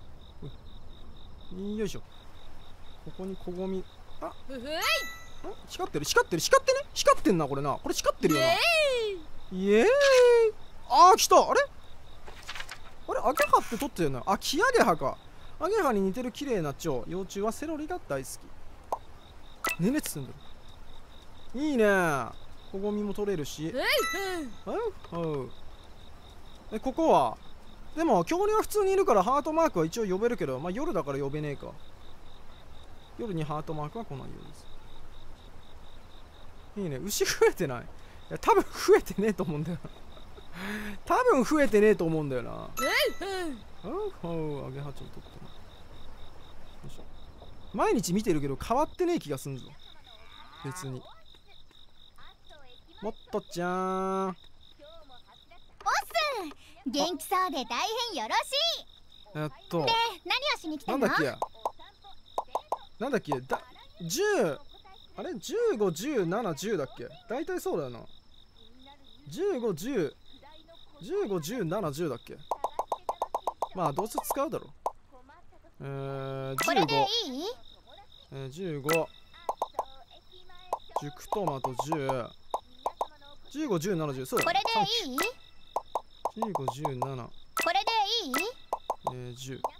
う。よいしょ。ここに小ゴミ。あ、光ってる光ってる光ってね光ってんなこれな。これ光ってるよな。イエーイ。あー来た。あれあれアゲハって取ってるな。あ、キアゲハか。アゲハに似てる綺麗な蝶。幼虫はセロリが大好き。ねね包んでる。いいね。小ゴミも取れるし。おうえ、ここはでも恐竜は普通にいるからハートマークは一応呼べるけど、まあ夜だから呼べねえか。夜にハートマークは来ないようです。いいね。牛増えてない？いや多分増えてねえと思うんだよな。多分増えてねえと思うんだよな。おうおう、アゲハチョウ取ってない。よいしょ。毎日見てるけど変わってねえ気がすんぞ。別に。もっとちゃーん。 おっす元気そうで大変よろしい。 えっとで、何をしに来たの？ なんだっけなんだっけだじゅうあれじゅうご、じゅうなな、じゅうだっけ。大体そうだよな。じゅうご、じゅうじゅうご、じゅうなな、じゅうだっけ。まあどうせ使うだろう。えー、じゅうごこれでいい？ えー、じゅうご熟トマトじゅうじゅうご、じゅうなな、じゅうそうこれでいい？ じゅうご、じゅうななこれでいい？ えー、じゅう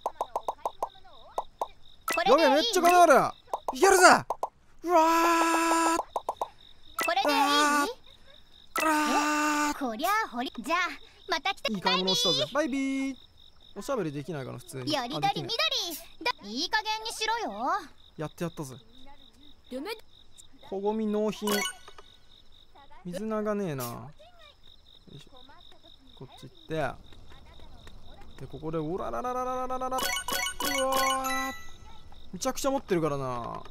これでいい？ やべえめっちゃ金ある。いけるぜ。うわーこれでいい？ うわこりゃあほりじゃあまた来て。 ーいい買い物したぜ。バイビー。おしゃべりできないかな普通に。 よりどりみどりだ。いい加減にしろよ。 やってやったぜ。 ダメ。 小ゴミ納品。水菜がねえな。よいしょ。こっち行ってでここでおららららららららら。うわーめちゃくちゃ持ってるからな。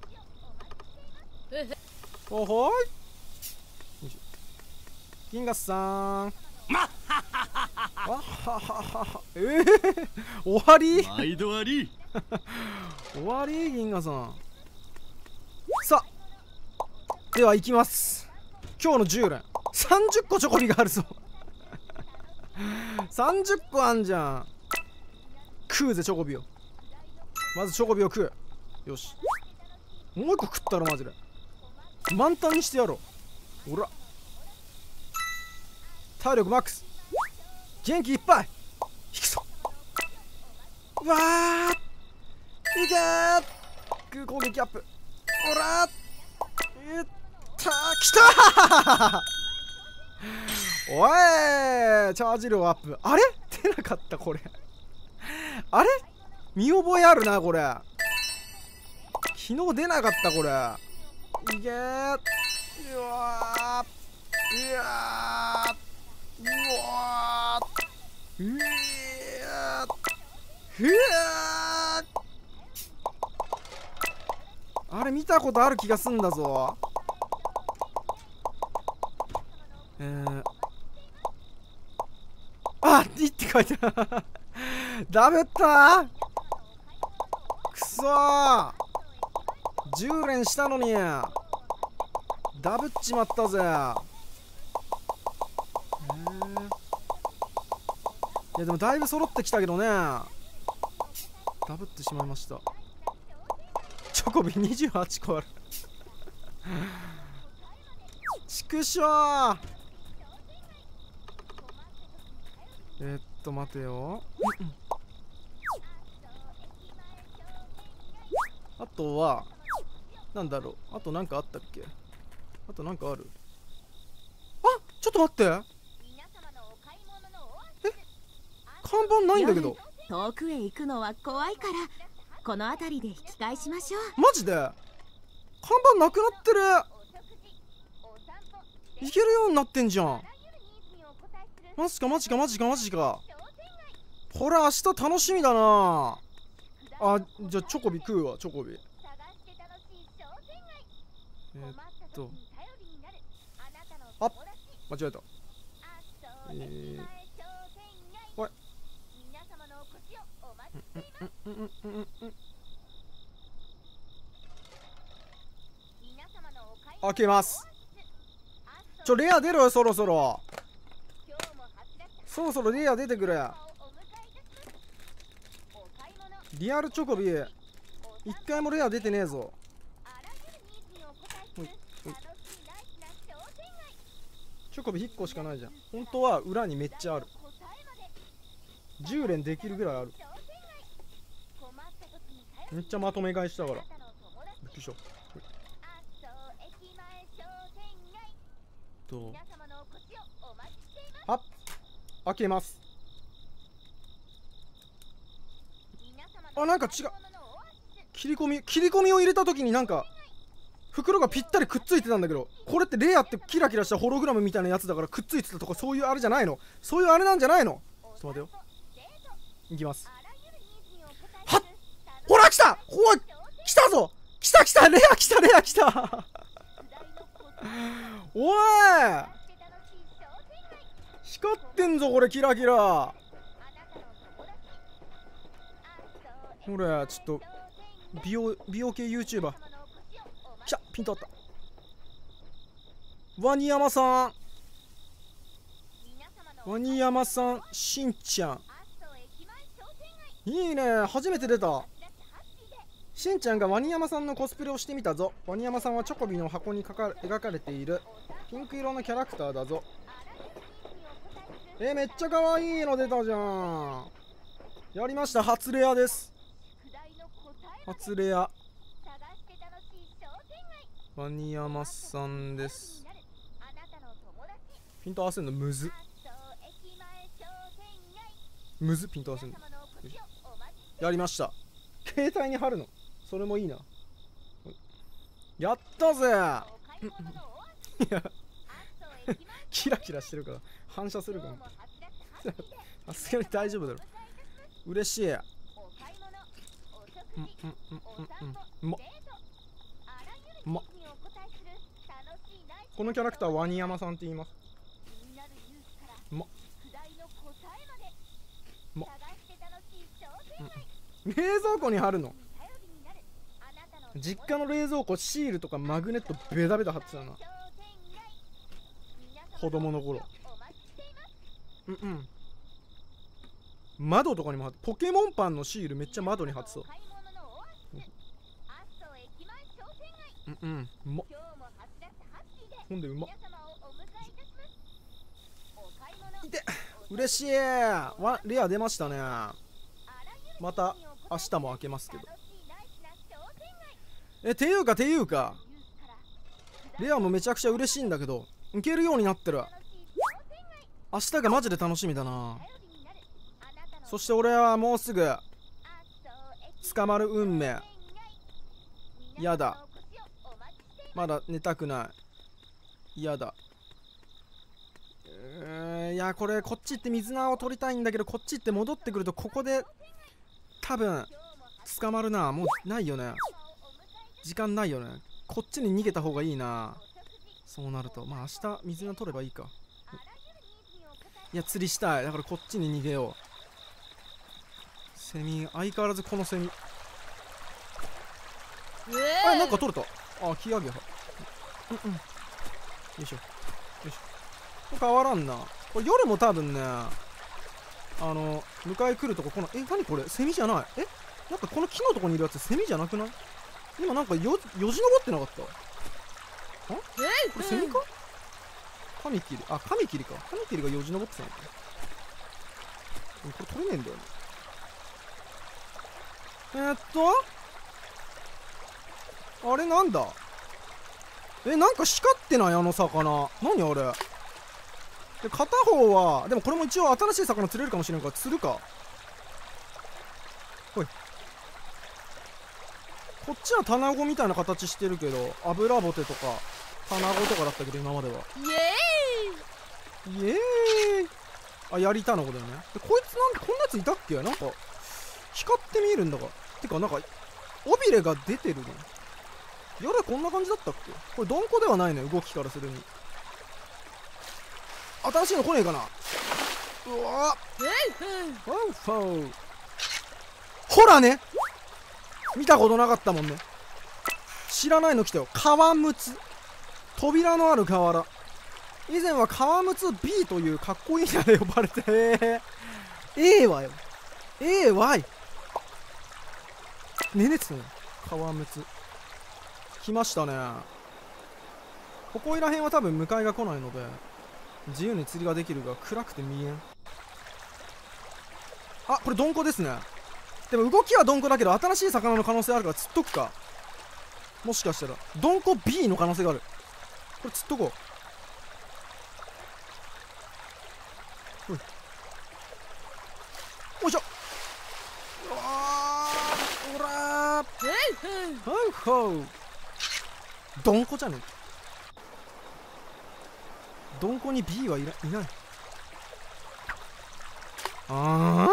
おほーい。よいしょ。銀河さん。わっはははは。えー、終わり毎度あり終わり銀河さん。さあでは行きます。今日のじゅう連さんじゅっこチョコビがあるぞ。さんじゅっこあんじゃん。食うぜチョコビを。まずチョコビを食う。よしもう一個食ったろマジで。満タンにしてやろう。ほら体力マックス元気いっぱい引くぞ。うわーいけー空攻撃アップ。ほらーいったーきたーおいチャージ量アップ。あれ出なかったこれ。あれ見覚えあるなこれ。昨日出なかったこれ。いけーうわーうわーうわーうわーうわあれ見たことある気がすんだぞ。えー、あっ、いって書いてある。ダメったー、くそー、じゅう連したのにダブっちまったぜ。えー、いやでもだいぶ揃ってきたけどね、ダブってしまいました。チョコビにじゅうはちこある。ちくしょー。えー、っと待てよ。あとはなんだろう、あとなんかあったっけ。あとなんかある。あ、ちょっと待って、え、看板ないんだけど。 遠くへ行くのは怖いからこの辺りで引き返しましょう。 マジで看板なくなってる。行けるようになってんじゃん。マジかマジかマジかマジか。これ明日楽しみだなあ。じゃあチョコビ食うわ、チョコビ。えー、っとあ、間違えた。えー、おい、うんうんうんうんうん、開けます。ちょ、レア出ろよ、そろそろそろそろレア出てくれ。リアルチョコビ一回もレア出てねえぞ。ほいほい、チョコビいっこしかないじゃん。本当は裏にめっちゃある。じゅう連できるぐらいある。めっちゃまとめ買いしたから。びっくりした。とあ、開けます。あ、なんか違う。切り込み切り込みを入れた時になんか袋がぴったりくっついてたんだけど、これってレアってキラキラしたホログラムみたいなやつだからくっついてたとか、そういうあれじゃないの。そういうあれなんじゃないの。ちょっと待てよ、いきます。はっ、ほら来た、おい来たぞ、来た来た、レア来たレア来たおい光ってんぞこれ、キラキラ。ほらちょっと美容美容系 YouTuber きた、ピントあった。ワニヤマさん、ワニヤマさん、しんちゃん、いいね、初めて出た。しんちゃんがワニヤマさんのコスプレをしてみたぞ。ワニヤマさんはチョコビの箱にかか描かれているピンク色のキャラクターだぞ。えー、めっちゃ可愛いの出たじゃん。やりました、初レアです。初レアワニヤマさんです。ピント合わせるのむずむずピント合わせるの。やりました。携帯に貼るの、それもいいな。やったぜ。いやキラキラしてるから反射するかも。さすがに大丈夫だろ。嬉しい。うんうんうんうんうん。ままこのキャラクターワニヤマさんって言います。まま、うん、冷蔵庫に貼るの。実家の冷蔵庫シールとかマグネットベタベタ貼ってたな、子供の頃。うんうん、窓とかにも貼って、ポケモンパンのシールめっちゃ窓に貼ってた。うんうん、うまっ。ほんでうまっ。いて、嬉しい。わ、レア出ましたね。また明日も開けますけど。え、ていうかていうかレアもめちゃくちゃ嬉しいんだけど、いけるようになってる。明日がマジで楽しみだな。そして俺はもうすぐ捕まる運命。やだ、まだ寝たくない。やだ。えー、いやこれこっち行って水菜を取りたいんだけど、こっち行って戻ってくるとここで多分捕まるな。もうないよね。 時間ないよね。こっちに逃げた方がいいな。そうなるとまあ明日水が取ればいいか。いや釣りしたい。だからこっちに逃げよう。セミ相変わらずこのセミ、あなんか取れた。あキアゲハ、うんうん、よいしょよいしょ。変わらんな。これ夜も多分ね、あの迎え来るとここの、え何これセミじゃない。えなんかこの木のとこにいるやつセミじゃなくない？今なんかよよじ登ってなかった？あこれセミか？カミキリ、あカミキリか。カミキリがよじ登ってたのか。これ取れねえんだよね。えー、っとあれなんだ。えなんか光ってないあの魚。何あれで片方はでもこれも一応新しい魚釣れるかもしれんから釣るか。ほいこっちはタナゴみたいな形してるけど、油ボテとかタナゴとかだったけど今までは。イエーイイエーイ。あやりタナゴだよね。でこいつなんでこんなやついたっけ。なんか光って見えるんだが。てかなんか尾びれが出てるね。夜こんな感じだったっけ。これドンコではないね動きからするに。新しいの来ねえかな。うわファウファウ。ほらね見たことなかったもんね。知らないの来たよ。川むつ扉のある河原。以前は川むつ B というかっこいい名で呼ばれてえー、A はよ エーワイ ねねってたね。川むつ来ましたね。ここいらへんは多分迎えが来ないので自由に釣りができるが暗くて見えん。あこれドンコですね。でも動きはドンコだけど新しい魚の可能性あるから釣っとくか。もしかしたらドンコ B の可能性がある。これ釣っとこう。ほいおいしょ。うわーほらーほうほうドンコじゃねえ。ドンコに B はいらいない。あ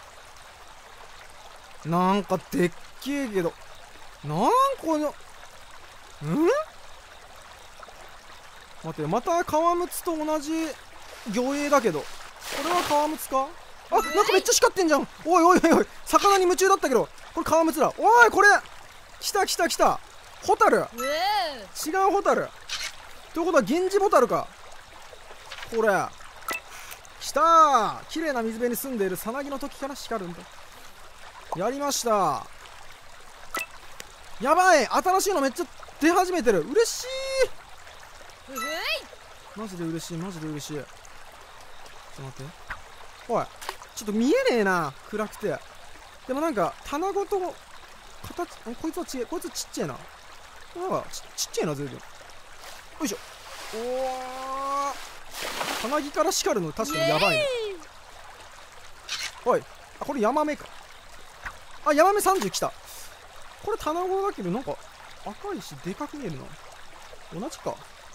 ーなんかでっけえけどなんこのん待ってまた川むつと同じ魚影だけどこれは川むつか。あなんかめっちゃ光ってんじゃん。おいおいおいおい魚に夢中だったけどこれ川むつだ。おいこれ来た来た来たホタル。違うホタルということはゲンジボタルか。これ来たー。綺麗な水辺に住んでいるさなぎの時から光るんだ。やりました。やばい新しいのめっちゃ出始めてる。嬉しいマジで嬉しいマジで嬉しい。ちょっと待っておいちょっと見えねえな暗くて。でもなんか棚ごと形こいつはちこいつちっちゃいな。なんか ち, ちっちゃいな全部。よいしょ。おー鼻木から光るの確かにやばいね。おいあこれヤマメか。あヤマメさんじゅう来た。これ棚子だけどなんか赤いしでかく見えるな。同じか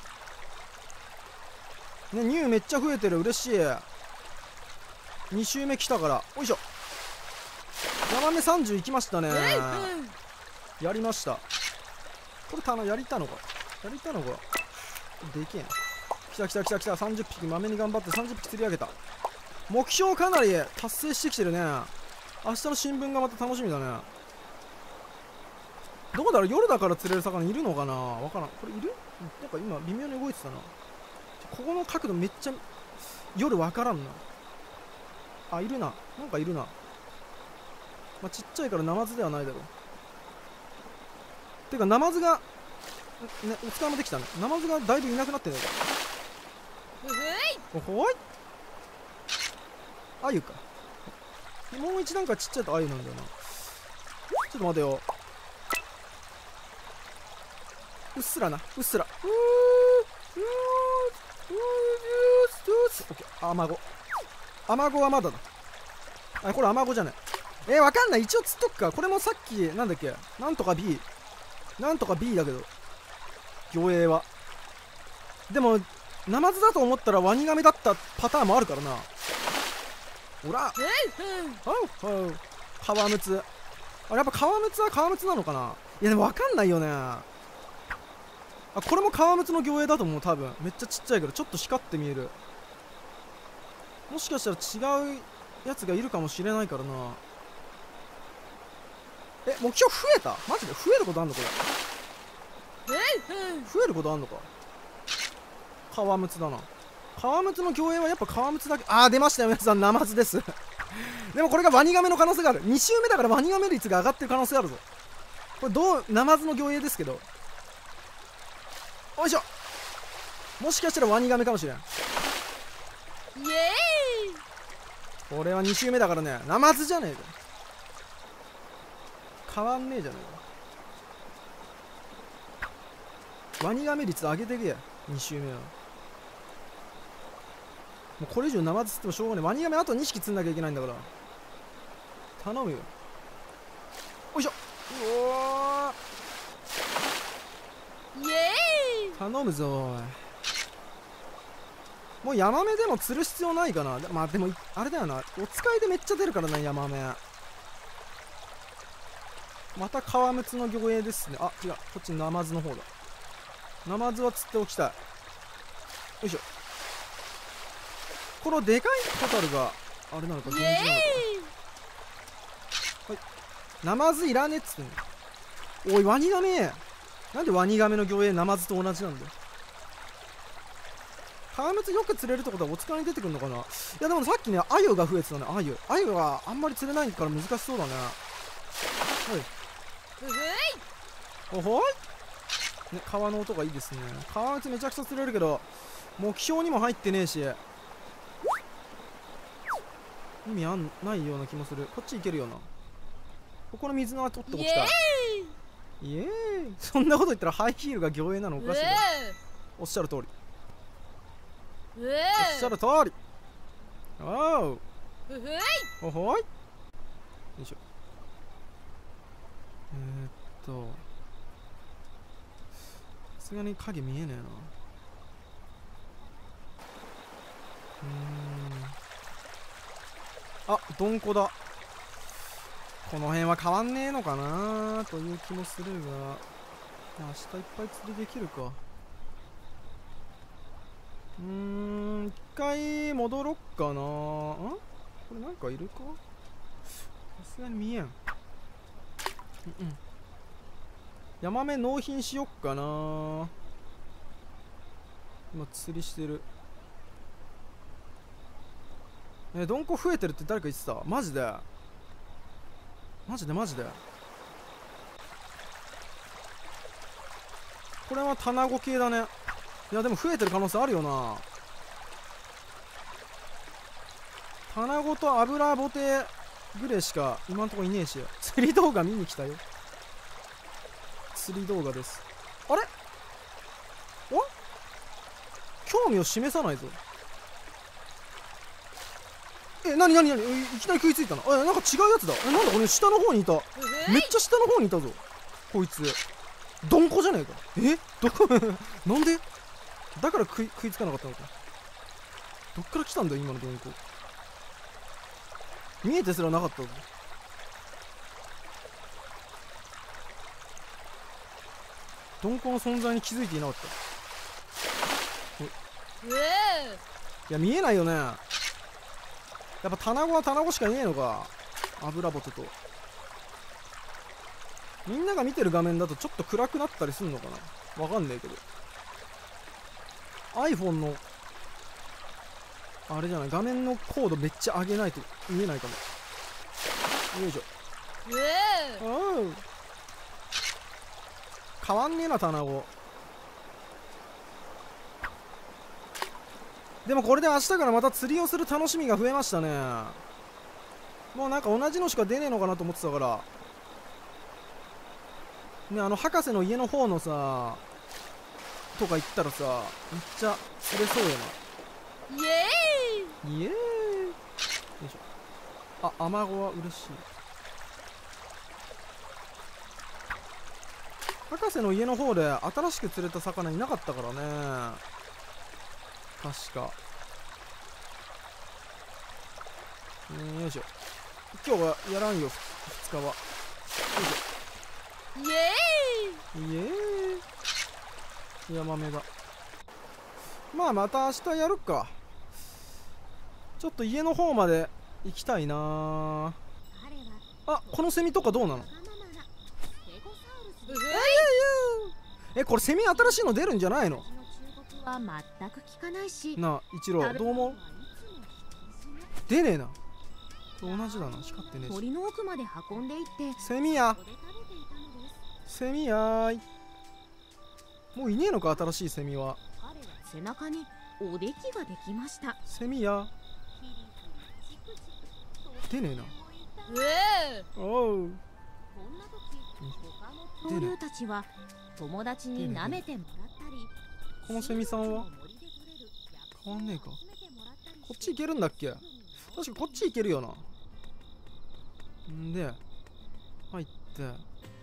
ね。ニューめっちゃ増えてる。嬉しい。に周目来たからおいしょ。ヤマメさんじゅういきましたね。やりました。これ棚やりたのかやりたのかでけえな。来た来た来た来た。さんじゅっぴきまめに頑張ってさんじゅっぴき釣り上げた。目標かなり達成してきてるね。明日の新聞がまた楽しみだね。どうだろう夜だから釣れる魚いるのかなわからん。これいるなんか今微妙に動いてたな。ここの角度めっちゃ夜わからんな。あいるななんかいるな。まあ、ちっちゃいからナマズではないだろう。てかナマズがねお使いもできたね。ナマズがだいぶいなくなってねえか。おほいあゆか。もう一段階ちっちゃいとあゆなんだよな。ちょっと待てよ。うっすらなうっすらうーうーうーオッケー。アマゴアマゴはまだだ。あこれアマゴじゃない。えー、わかんない。一応釣っとくか。これもさっきなんだっけなんとか B なんとか B だけど魚影は。でもナマズだと思ったらワニガメだったパターンもあるからな。ほらほうほうカワムツ。あれやっぱカワムツはカワムツなのかな。 いやでも分かんないよね。あ、これも革靴の魚影だと思う。多分めっちゃちっちゃいけどちょっと光って見える。もしかしたら違うやつがいるかもしれないからな。え、目標増えた？マジで増えることあんのこれ。増えることあんのか。革靴だな。革靴の魚影はやっぱ革靴だけ。あー出ましたよ皆さん、ナマズですでもこれがワニガメの可能性がある。に周目だからワニガメ率が上がってる可能性あるぞ。これどう、ナマズの魚影ですけど、よいしょ、もしかしたらワニガメかもしれん。 イエーイ。 これはに周目だからね、ナマズじゃねえか。変わんねえじゃねえか。ワニガメ率上げてけや、に周目は。もうこれ以上ナマズ釣ってもしょうがない。ワニガメあとにひき釣んなきゃいけないんだから。頼むよ。よいしょ。うおイエーイ。 ー、頼むぞおい。もうヤマメでも釣る必要ないかな。まあでもあれだよな、お使いでめっちゃ出るからなヤマメ。また革靴の魚影ですね。あ、違う、こっちナマズの方だ。ナマズは釣っておきたい。よいしょ。このでかいホタルがあれなのか、源氏なのか。はい、ナマズいらねっつってんの。おいワニガメ、なんでワニガメの魚影ナマズと同じなんだよ。革靴よく釣れるってことはお使いに出てくるのかな。いやでもさっきねアユが増えてたね。アユアユがあんまり釣れないから難しそうだね。はいおほい、ね、川の音がいいですね。革靴めちゃくちゃ釣れるけど目標にも入ってねえし意味あんないような気もする。こっち行けるよな。ここの水のは取っておきたい。イエーイ。そんなこと言ったらハイヒールが魚影なのおかしいだろ。おっしゃる通り、おっしゃる通り。おうおほい、よいしょ。えー、っとさすがに影見えねえな。うーん、あ、どんこだ。この辺は変わんねえのかなという気もするが、明日いっぱい釣りできるか。うーん、一回戻ろっかな。んこれなんかいるか。さすがに見えん。うんうん、ヤマメ納品しよっかな。今釣りしてる。え、どんこ増えてるって誰か言ってた。マジでマジでマジでこれは卵系だね。いやでも増えてる可能性あるよな。卵と油ボテぐらいしか今んとこいねえし。釣り動画見に来たよ。釣り動画です。あれ、お興味を示さないぞ。え、なになになに、いきなり食いついたな。え、なんか違うやつだ。え、なんだこれ下の方にいた。めっちゃ下の方にいたぞこいつ。どんこじゃねえか。え、どこなんでだから食い食いつかなかったのか。どっから来たんだよ今のどんこ。見えてすらなかったぞ。どんこの存在に気づいていなかった。いや見えないよね。やっぱ卵は卵しかいねえのか。油ボテとみんなが見てる画面だとちょっと暗くなったりすんのかな。わかんねえけど iPhone のあれじゃない、画面の高度めっちゃ上げないと見えないかも。よいしょ。おう、変わんねえな卵。でもこれで明日からまた釣りをする楽しみが増えましたね。もうなんか同じのしか出ねえのかなと思ってたからね。あの博士の家の方のさとか行ったらさめっちゃ釣れそうよな。 イエーイイエーイ。よいしょ。あ、アマゴは嬉しい。博士の家の方で新しく釣れた魚いなかったからね確か。よいしょ。今日はやらんよふつかは。よいしイエーイ。 イエーイ。ヤマメだ。まあまた明日やるか。ちょっと家の方まで行きたいな。あ、このセミとかどうなの？え、これセミ新しいの出るんじゃないの？ は全く聞かないし。 なあ、一郎どう思う？出ねえな。同じだな、光ってねえし。 森の奥まで運んでいってセミやセミやーい。もういねえのか、新しいセミは。 背中におできができました。 セミや出ねえな。おう。 恐竜たちは友達に舐めてもらったり。 このセミさんは変わんねえか。こっち行けるんだっけ？確かこっち行けるよな。んで入ってで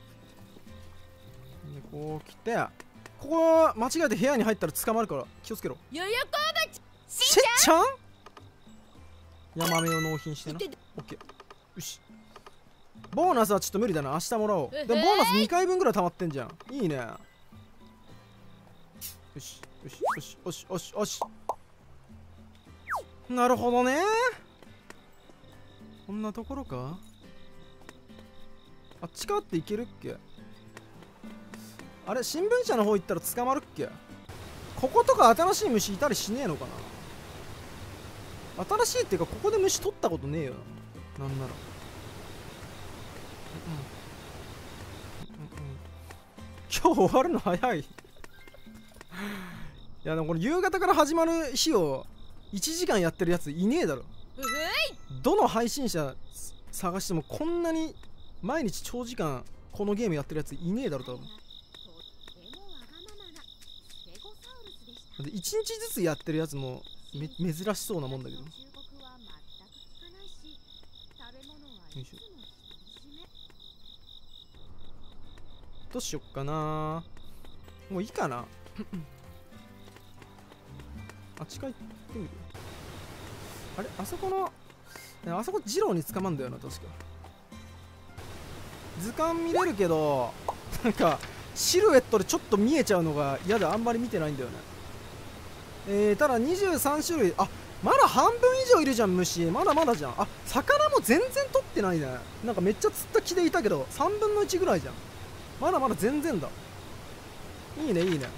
こう来て、ここ間違えて部屋に入ったら捕まるから気をつけろ。 よよこばちしんちゃんヤマメを納品してな。オッケー。よし、ボーナスはちょっと無理だな、明日もらおう。でもボーナスにかいぶんぐらい溜まってんじゃん。いいね。よしよしよしよしよしよし。なるほどね。こんなところか。あっち側っていけるっけ。あれ、新聞社の方行ったら捕まるっけ。こことか新しい虫いたりしねえのかな。新しいっていうか、ここで虫取ったことねえよな。なんなら今日終わるの早いいやでもこれ夕方から始まる日をいちじかんやってるやついねえだろ。どの配信者探してもこんなに毎日長時間このゲームやってるやついねえだろ多分。でいちにちずつやってるやつもめ珍しそうなもんだけど。よいしょ。どうしよっかな。もういいかなあっちか行ってみる。あれ、あそこのあそこ二郎に捕まんだよな確か。図鑑見れるけどなんかシルエットでちょっと見えちゃうのが嫌であんまり見てないんだよね。えー、ただにじゅうさんしゅるい、あ、まだ半分以上いるじゃん虫。まだまだじゃん。あ、魚も全然取ってないね。なんかめっちゃ釣った気でいたけどさんぶんのいちぐらいじゃん。まだまだ全然だ。いいねいいね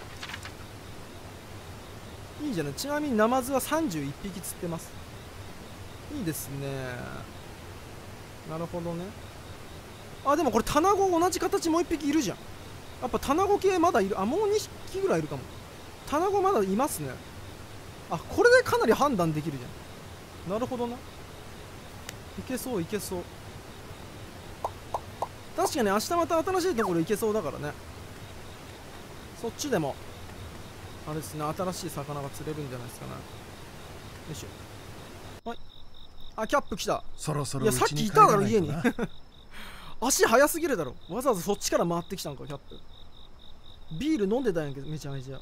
いいじゃない。ちなみにナマズはさんじゅういっぴき釣ってます。いいですね。なるほどね。あ、でもこれタナゴ同じ形もういっぴきいるじゃん。やっぱタナゴ系まだいる。あ、もうにひきぐらいいるかも。タナゴまだいますね。あ、これでかなり判断できるじゃん。なるほどな。いけそういけそう。確かに明日また新しいところ行けそうだからね。そっちでもあれですね、新しい魚が釣れるんじゃないですかね。よいしょ。はい。あ、キャップ来た。 そろそろいや、さっきいただろ家に足早すぎるだろ。わざわざそっちから回ってきたんかキャップ。ビール飲んでたんやけどめちゃめちゃ。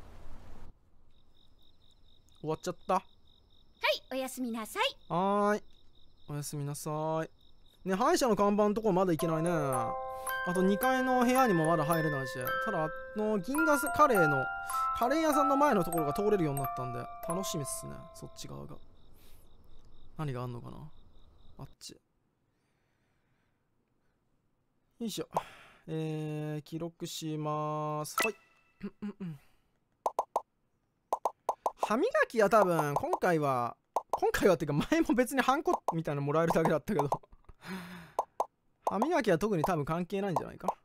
終わっちゃった。 はい、おやすみなさい。 はーい、おやすみなさい。ね、歯医者の看板のところまだ行けないね。あとにかいの部屋にもまだ入れないし、ただあの銀河カレーのカレー屋さんの前のところが通れるようになったんで楽しみっすね。そっち側が何があんのかな。あっち。よいしょ。えー、記録しまーす。はい歯磨きは多分今回は今回はっていうか前も別にハンコみたいなのもらえるだけだったけど歯磨きは特に多分関係ないんじゃないか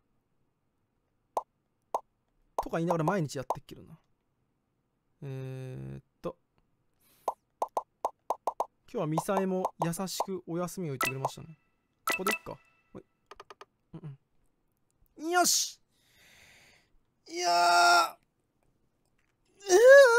とか言いながら毎日やってっけどな。えーっと今日はミサエも優しくお休みを言ってくれましたね。ここでいっか。ほい、うんうん、よし。いやーえ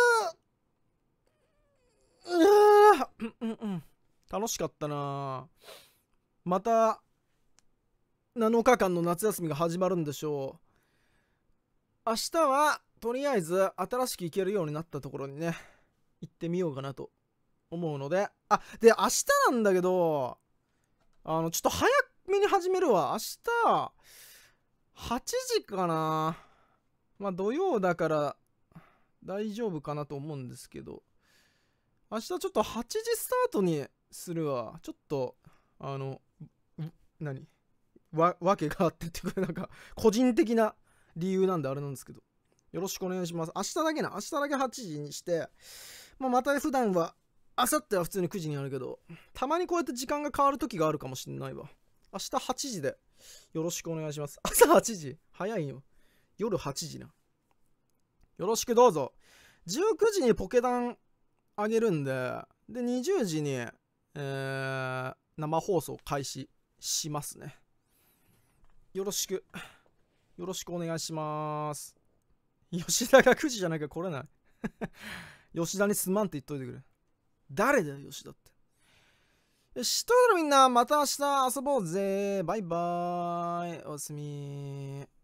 ーううんうん、楽しかったな。またなのかかんの夏休みが始まるんでしょう。明日はとりあえず新しく行けるようになったところにね行ってみようかなと思うので、あ、で明日なんだけど、あのちょっと早めに始めるわ。明日はちじかな。まあ土曜だから大丈夫かなと思うんですけど、明日ちょっとはちじスタートにするわ。ちょっとあの何わわけがあってっていうか、なんか個人的な理由なんであれなんですけど、よろしくお願いします。明日だけな、明日だけはちじにして、まあ、また普段は明後日は普通にくじになるけど、たまにこうやって時間が変わる時があるかもしれないわ。明日はちじでよろしくお願いします。朝はちじ早いよ。夜はちじな。よろしくどうぞ。じゅうくじにポケダンあげるんで、でにじゅうじに、えー、生放送開始しますね。よろしくよろしくお願いします。吉田がくじじゃないから来れない吉田にすまんって言っといてくれ。誰だよ吉田って。よし、ということでみんなまた明日遊ぼうぜ。バイバーイ。おやすみ。